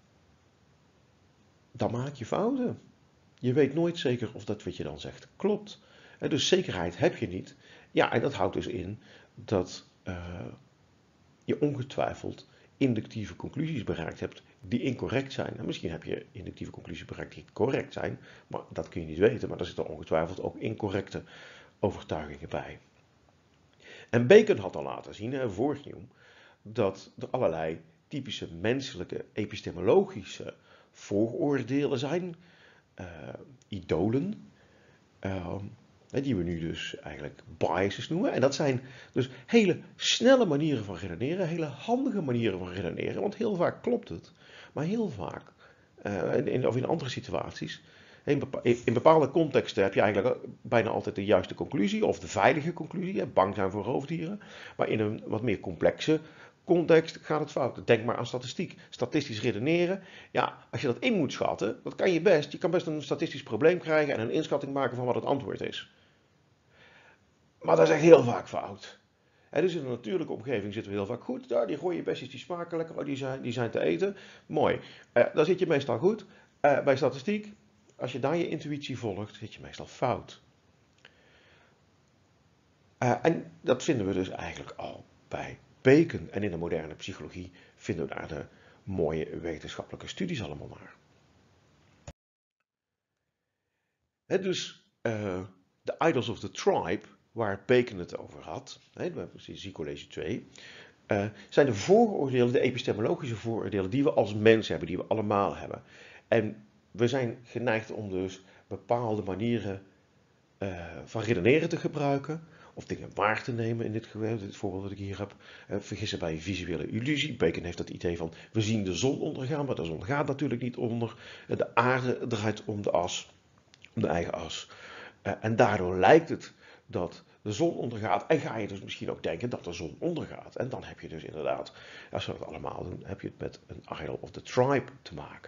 dan maak je fouten. Je weet nooit zeker of dat wat je dan zegt klopt. En dus zekerheid heb je niet. Ja, en dat houdt dus in dat uh, je ongetwijfeld inductieve conclusies bereikt hebt die incorrect zijn. En misschien heb je inductieve conclusies bereikt die correct zijn, maar dat kun je niet weten. Maar er zitten ongetwijfeld ook incorrecte overtuigingen bij. En Bacon had al laten zien, hè, voor Hume, dat er allerlei typische menselijke epistemologische vooroordelen zijn, uh, idolen, uh, die we nu dus eigenlijk biases noemen. En dat zijn dus hele snelle manieren van redeneren, hele handige manieren van redeneren, want heel vaak klopt het, maar heel vaak, uh, in, of in andere situaties, in, bepa in bepaalde contexten heb je eigenlijk bijna altijd de juiste conclusie, of de veilige conclusie, hè, bang zijn voor roofdieren, maar in een wat meer complexe context gaat het fout. Denk maar aan statistiek. Statistisch redeneren. Ja, als je dat in moet schatten, dat kan je best. Je kan best een statistisch probleem krijgen en een inschatting maken van wat het antwoord is. Maar dat is echt heel vaak fout. En dus in een natuurlijke omgeving zitten we heel vaak goed. Daar, die rode bestjes die smaken lekker, oh, die, zijn, die zijn te eten. Mooi. Uh, daar zit je meestal goed. Uh, bij statistiek, als je daar je intuïtie volgt, zit je meestal fout. Uh, en dat vinden we dus eigenlijk al bij Bacon. En in de moderne psychologie vinden we daar de mooie wetenschappelijke studies allemaal naar. He, dus uh, de Idols of the Tribe, waar Bacon het over had, he, zie college twee, uh, zijn de vooroordelen, de epistemologische vooroordelen die we als mens hebben, die we allemaal hebben. En we zijn geneigd om dus bepaalde manieren uh, van redeneren te gebruiken, of dingen waar te nemen in dit, dit voorbeeld dat ik hier heb. Uh, vergissen bij visuele illusie. Bacon heeft dat idee van, we zien de zon ondergaan, maar de zon gaat natuurlijk niet onder. Uh, de aarde draait om de as, om de eigen as. Uh, en daardoor lijkt het dat de zon ondergaat. En ga je dus misschien ook denken dat de zon ondergaat. En dan heb je dus inderdaad, als we dat allemaal doen, heb je het met een idol of the tribe te maken.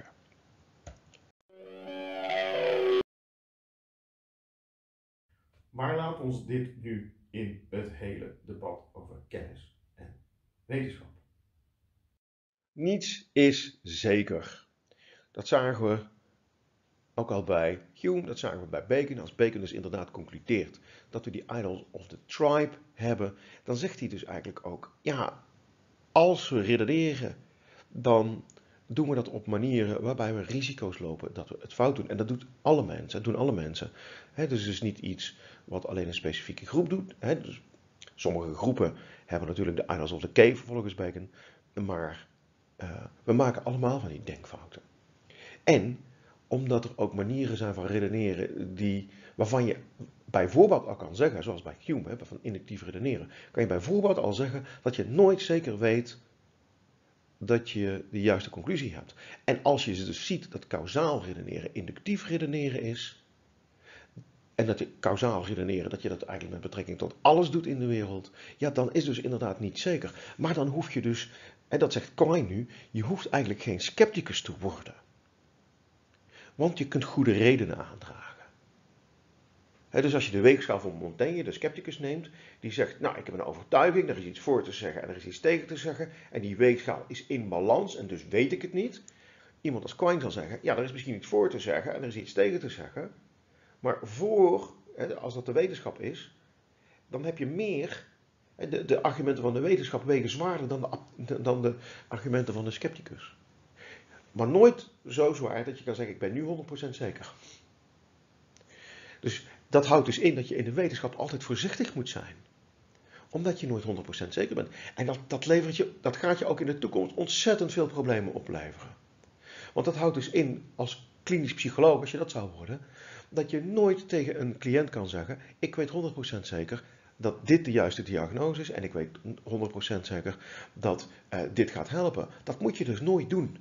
Maar laat ons dit nu in het hele debat over kennis en wetenschap. Niets is zeker. Dat zagen we ook al bij Hume, dat zagen we bij Bacon. Als Bacon dus inderdaad concludeert dat we die idols of the tribe hebben, dan zegt hij dus eigenlijk ook, ja, als we redeneren, dan doen we dat op manieren waarbij we risico's lopen dat we het fout doen. En dat doet alle mensen, dat doen alle mensen. He, dus het is niet iets wat alleen een specifieke groep doet. He, dus sommige groepen hebben natuurlijk de idols of the cave volgens Bacon, maar uh, we maken allemaal van die denkfouten. En omdat er ook manieren zijn van redeneren die, waarvan je bijvoorbeeld al kan zeggen, zoals bij Hume, hè, van inductief redeneren, kan je bijvoorbeeld al zeggen dat je nooit zeker weet dat je de juiste conclusie hebt. En als je dus ziet dat kausaal redeneren inductief redeneren is, en dat je kausaal redeneren, dat je dat eigenlijk met betrekking tot alles doet in de wereld, ja, dan is dus inderdaad niet zeker. Maar dan hoef je dus, en dat zegt Quine nu, je hoeft eigenlijk geen scepticus te worden. Want je kunt goede redenen aandragen. He, dus als je de weegschaal van Montaigne, de scepticus, neemt, die zegt, nou, ik heb een overtuiging, er is iets voor te zeggen en er is iets tegen te zeggen, en die weegschaal is in balans en dus weet ik het niet. Iemand als Quine zal zeggen, ja, er is misschien iets voor te zeggen en er is iets tegen te zeggen, maar voor, als dat de wetenschap is, dan heb je meer, de, de argumenten van de wetenschap wegen zwaarder dan de, dan de argumenten van de scepticus. Maar nooit zo zwaar dat je kan zeggen, ik ben nu honderd procent zeker. Dus dat houdt dus in dat je in de wetenschap altijd voorzichtig moet zijn. Omdat je nooit honderd procent zeker bent. En dat, dat, levert je, dat gaat je ook in de toekomst ontzettend veel problemen opleveren. Want dat houdt dus in, als klinisch psycholoog, als je dat zou worden, dat je nooit tegen een cliënt kan zeggen, ik weet honderd procent zeker dat dit de juiste diagnose is en ik weet honderd procent zeker dat uh, dit gaat helpen. Dat moet je dus nooit doen.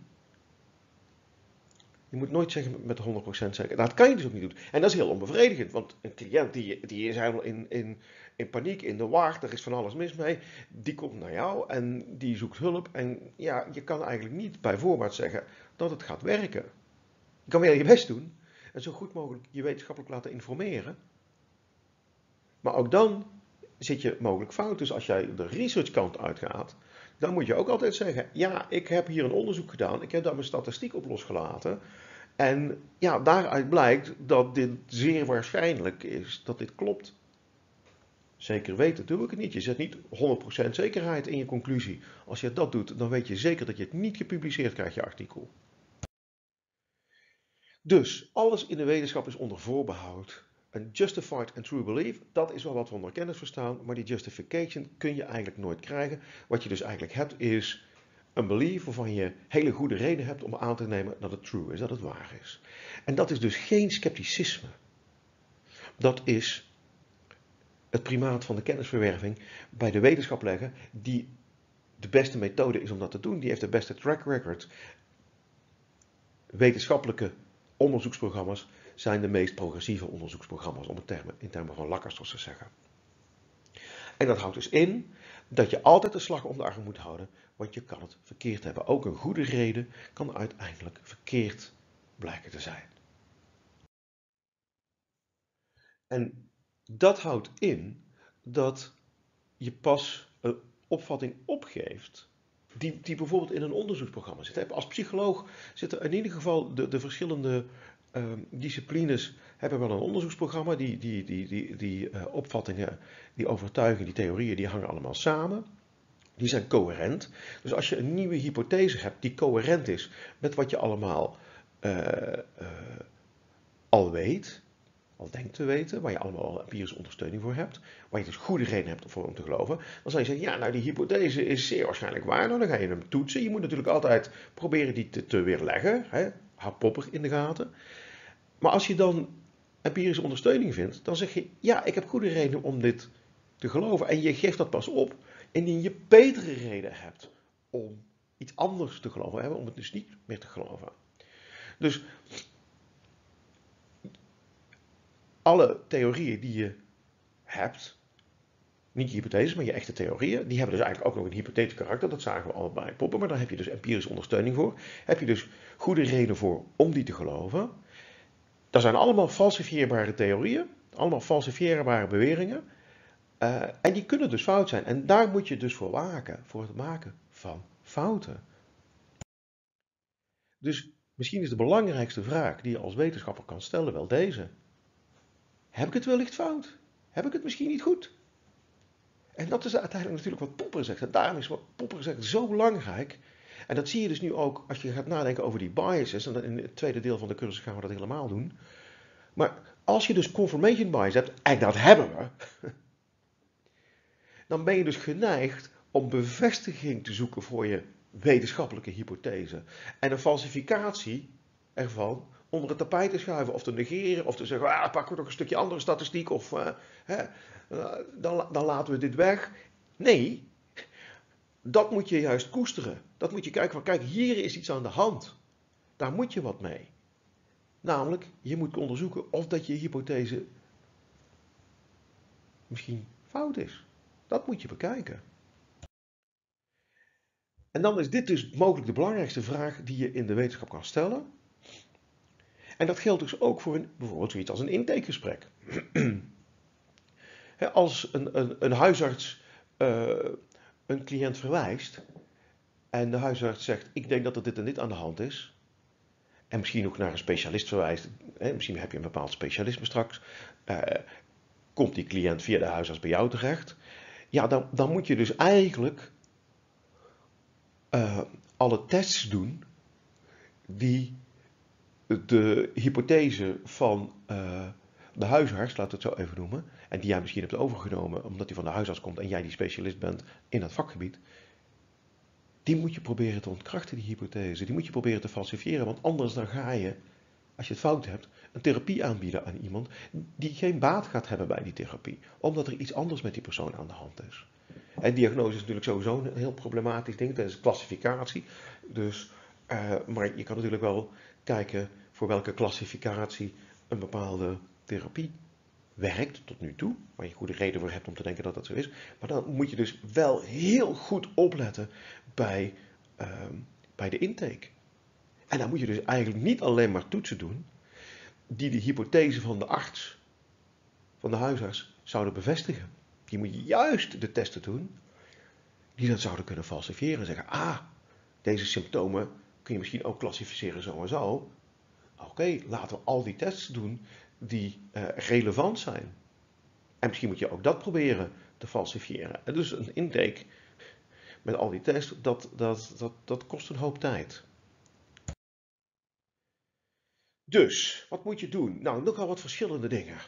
Je moet nooit zeggen met honderd procent zeker. Dat kan je dus ook niet doen. En dat is heel onbevredigend, want een cliënt die, die is helemaal in, in, in paniek, in de war, er is van alles mis mee. Die komt naar jou en die zoekt hulp. En ja, je kan eigenlijk niet bij voorbaat zeggen dat het gaat werken. Je kan wel je best doen en zo goed mogelijk je wetenschappelijk laten informeren. Maar ook dan zit je mogelijk fout. Dus als jij de researchkant uitgaat, dan moet je ook altijd zeggen, ja, ik heb hier een onderzoek gedaan, ik heb daar mijn statistiek op losgelaten. En ja, daaruit blijkt dat dit zeer waarschijnlijk is, dat dit klopt. Zeker weten doe ik het niet. Je zet niet honderd procent zekerheid in je conclusie. Als je dat doet, dan weet je zeker dat je het niet gepubliceerd krijgt, je artikel. Dus alles in de wetenschap is onder voorbehoud. Een justified and true belief, dat is wel wat we onder kennis verstaan, maar die justification kun je eigenlijk nooit krijgen. Wat je dus eigenlijk hebt is een belief waarvan je hele goede reden hebt om aan te nemen dat het true is, dat het waar is. En dat is dus geen scepticisme. Dat is het primaat van de kennisverwerving bij de wetenschap leggen, die de beste methode is om dat te doen. Die heeft de beste track record. Wetenschappelijke onderzoeksprogramma's zijn de meest progressieve onderzoeksprogramma's, om het termen, in termen van Lacaster te zeggen. En dat houdt dus in dat je altijd de slag om de arm moet houden, want je kan het verkeerd hebben. Ook een goede reden kan uiteindelijk verkeerd blijken te zijn. En dat houdt in dat je pas een opvatting opgeeft die, die bijvoorbeeld in een onderzoeksprogramma zit. Als psycholoog zitten in ieder geval de, de verschillende uh, disciplines hebben wel een onderzoeksprogramma. Die, die, die, die, die uh, opvattingen, die overtuigingen, die theorieën, die hangen allemaal samen. Die zijn coherent. Dus als je een nieuwe hypothese hebt die coherent is met wat je allemaal uh, uh, al weet, al denkt te weten, waar je allemaal al empirische ondersteuning voor hebt, waar je dus goede reden hebt voor om te geloven, dan zou je zeggen, ja, nou die hypothese is zeer waarschijnlijk waar, nou dan ga je hem toetsen. Je moet natuurlijk altijd proberen die te, te weerleggen, hè? Hardpoppig in de gaten. Maar als je dan empirische ondersteuning vindt, dan zeg je, ja, ik heb goede reden om dit te geloven. En je geeft dat pas op indien je betere reden hebt om iets anders te geloven, hè? Om het dus niet meer te geloven. Dus alle theorieën die je hebt, niet je hypotheses, maar je echte theorieën, die hebben dus eigenlijk ook nog een hypothetisch karakter. Dat zagen we al bij Popper, maar daar heb je dus empirische ondersteuning voor. Heb je dus goede reden voor om die te geloven. Dat zijn allemaal falsifieerbare theorieën, allemaal falsifieerbare beweringen. Uh, en die kunnen dus fout zijn. En daar moet je dus voor waken, voor het maken van fouten. Dus misschien is de belangrijkste vraag die je als wetenschapper kan stellen wel deze. Heb ik het wellicht fout? Heb ik het misschien niet goed? En dat is uiteindelijk natuurlijk wat Popper zegt. En daarom is wat Popper zegt zo belangrijk. En dat zie je dus nu ook als je gaat nadenken over die biases. En in het tweede deel van de cursus gaan we dat helemaal doen. Maar als je dus confirmation bias hebt, en dat hebben we, dan ben je dus geneigd om bevestiging te zoeken voor je wetenschappelijke hypothese. En een falsificatie ervan onder het tapijt te schuiven of te negeren of te zeggen, ah, pakken we toch een stukje andere statistiek of uh, hè, uh, dan, dan laten we dit weg. Nee, dat moet je juist koesteren. Dat moet je kijken van, kijk, hier is iets aan de hand. Daar moet je wat mee. Namelijk, je moet onderzoeken of dat je hypothese misschien fout is. Dat moet je bekijken. En dan is dit dus mogelijk de belangrijkste vraag die je in de wetenschap kan stellen. En dat geldt dus ook voor een, bijvoorbeeld zoiets als een intakegesprek. Als een, een, een huisarts uh, een cliënt verwijst en de huisarts zegt, ik denk dat er dit en dit aan de hand is, en misschien ook naar een specialist verwijst, hè, misschien heb je een bepaald specialisme straks, uh, komt die cliënt via de huisarts bij jou terecht, ja, dan, dan moet je dus eigenlijk uh, alle tests doen die de hypothese van uh, de huisarts, laat het zo even noemen, en die jij misschien hebt overgenomen omdat die van de huisarts komt en jij die specialist bent in dat vakgebied, die moet je proberen te ontkrachten, die hypothese. Die moet je proberen te falsifiëren, want anders dan ga je, als je het fout hebt, een therapie aanbieden aan iemand die geen baat gaat hebben bij die therapie, omdat er iets anders met die persoon aan de hand is. En diagnose is natuurlijk sowieso een heel problematisch ding, dat is klassificatie. Dus, uh, maar je kan natuurlijk wel kijken voor welke klassificatie een bepaalde therapie werkt tot nu toe, waar je goede reden voor hebt om te denken dat dat zo is. Maar dan moet je dus wel heel goed opletten bij, uh, bij de intake. En dan moet je dus eigenlijk niet alleen maar toetsen doen die de hypothese van de arts, van de huisarts, zouden bevestigen. Je moet juist de testen doen die dat zouden kunnen falsifiëren en zeggen, ah, deze symptomen kun je misschien ook klassificeren zo en zo. Oké, okay, laten we al die tests doen die uh, relevant zijn. En misschien moet je ook dat proberen te falsifiëren. En dus een intake met al die tests, dat, dat, dat, dat kost een hoop tijd. Dus, wat moet je doen? Nou, nogal wat verschillende dingen.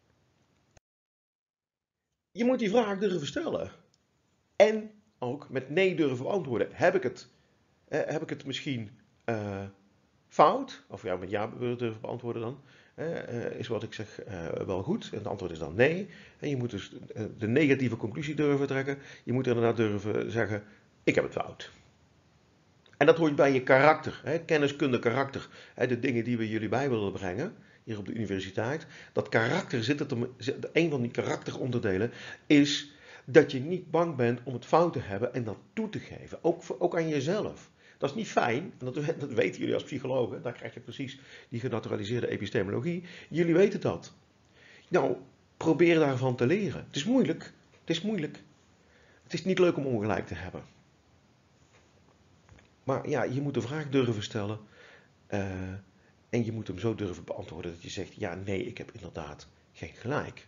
Je moet die vraag durven stellen. En ook met nee durven beantwoorden. Heb ik het, eh, heb ik het misschien uh, fout? Of ja, met ja durven beantwoorden dan. Uh, is wat ik zeg uh, wel goed? En het antwoord is dan nee. En je moet dus uh, de negatieve conclusie durven trekken. Je moet inderdaad durven zeggen, ik heb het fout. En dat hoort bij je karakter, hè, kenniskunde karakter. Hè, de dingen die we jullie bij willen brengen, hier op de universiteit. Dat karakter zit het om, een van die karakteronderdelen is dat je niet bang bent om het fout te hebben en dat toe te geven. Ook, ook aan jezelf. Dat is niet fijn, en dat, dat weten jullie als psychologen. Daar krijg je precies die genaturaliseerde epistemologie. Jullie weten dat. Nou, probeer daarvan te leren. Het is moeilijk. Het is moeilijk. Het is niet leuk om ongelijk te hebben. Maar ja, je moet de vraag durven stellen uh, en je moet hem zo durven beantwoorden dat je zegt, ja, nee, ik heb inderdaad geen gelijk.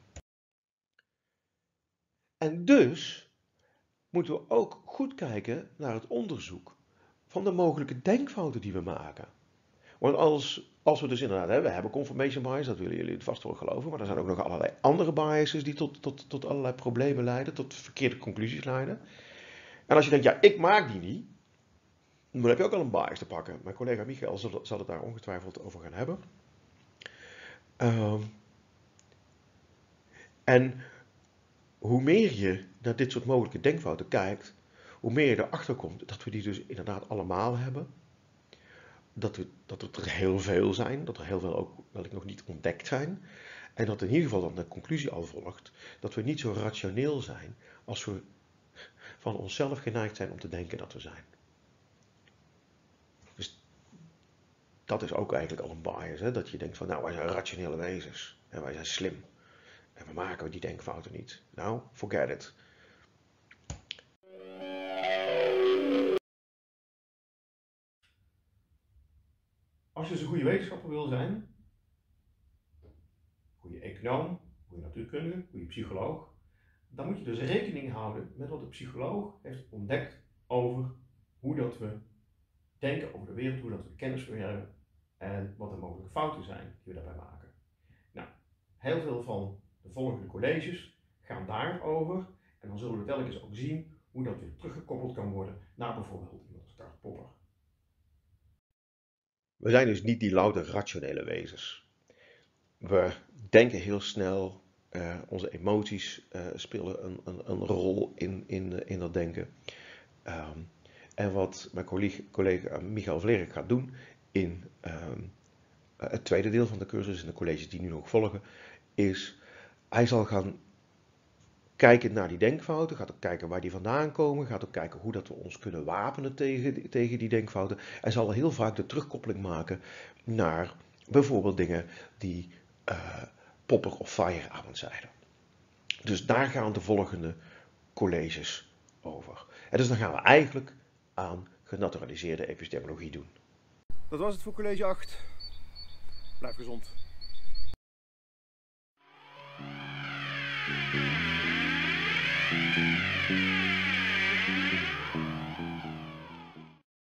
En dus moeten we ook goed kijken naar het onderzoek van de mogelijke denkfouten die we maken. Want als, als we dus inderdaad hebben, we hebben confirmation bias, dat willen jullie vast wel geloven, maar er zijn ook nog allerlei andere biases die tot, tot, tot allerlei problemen leiden, tot verkeerde conclusies leiden. En als je denkt, ja, ik maak die niet, dan heb je ook al een bias te pakken. Mijn collega Michael zal, zal het daar ongetwijfeld over gaan hebben. Uh, en hoe meer je naar dit soort mogelijke denkfouten kijkt, hoe meer je erachter komt dat we die dus inderdaad allemaal hebben. Dat, we, dat er heel veel zijn, dat er heel veel ook wellicht nog niet ontdekt zijn. En dat in ieder geval dan de conclusie al volgt dat we niet zo rationeel zijn als we van onszelf geneigd zijn om te denken dat we zijn. Dus dat is ook eigenlijk al een bias, hè? Dat je denkt van nou wij zijn rationele wezens en wij zijn slim. En we maken die denkfouten niet. Nou, forget it. Als je dus een goede wetenschapper wil zijn, goede econoom, goede natuurkundige, goede psycholoog, dan moet je dus rekening houden met wat de psycholoog heeft ontdekt over hoe dat we denken over de wereld, hoe dat we kennis verwerven en wat de mogelijke fouten zijn die we daarbij maken. Nou, heel veel van de volgende colleges gaan daarover en dan zullen we telkens ook zien hoe dat weer teruggekoppeld kan worden naar bijvoorbeeld iemand als Karl Popper. We zijn dus niet die louter rationele wezens. We denken heel snel, uh, onze emoties uh, spelen een, een, een rol in, in, in dat denken. Um, en wat mijn collega, collega Michael Vlerik gaat doen in um, het tweede deel van de cursus, in de colleges die nu nog volgen, is hij zal gaan kijken naar die denkfouten, gaat ook kijken waar die vandaan komen, gaat ook kijken hoe dat we ons kunnen wapenen tegen, tegen die denkfouten. En zal heel vaak de terugkoppeling maken naar bijvoorbeeld dingen die uh, Popper of Feyerabend zeiden. Dus daar gaan de volgende colleges over. En dus dan gaan we eigenlijk aan genaturaliseerde epistemologie doen. Dat was het voor college acht. Blijf gezond. Thank you.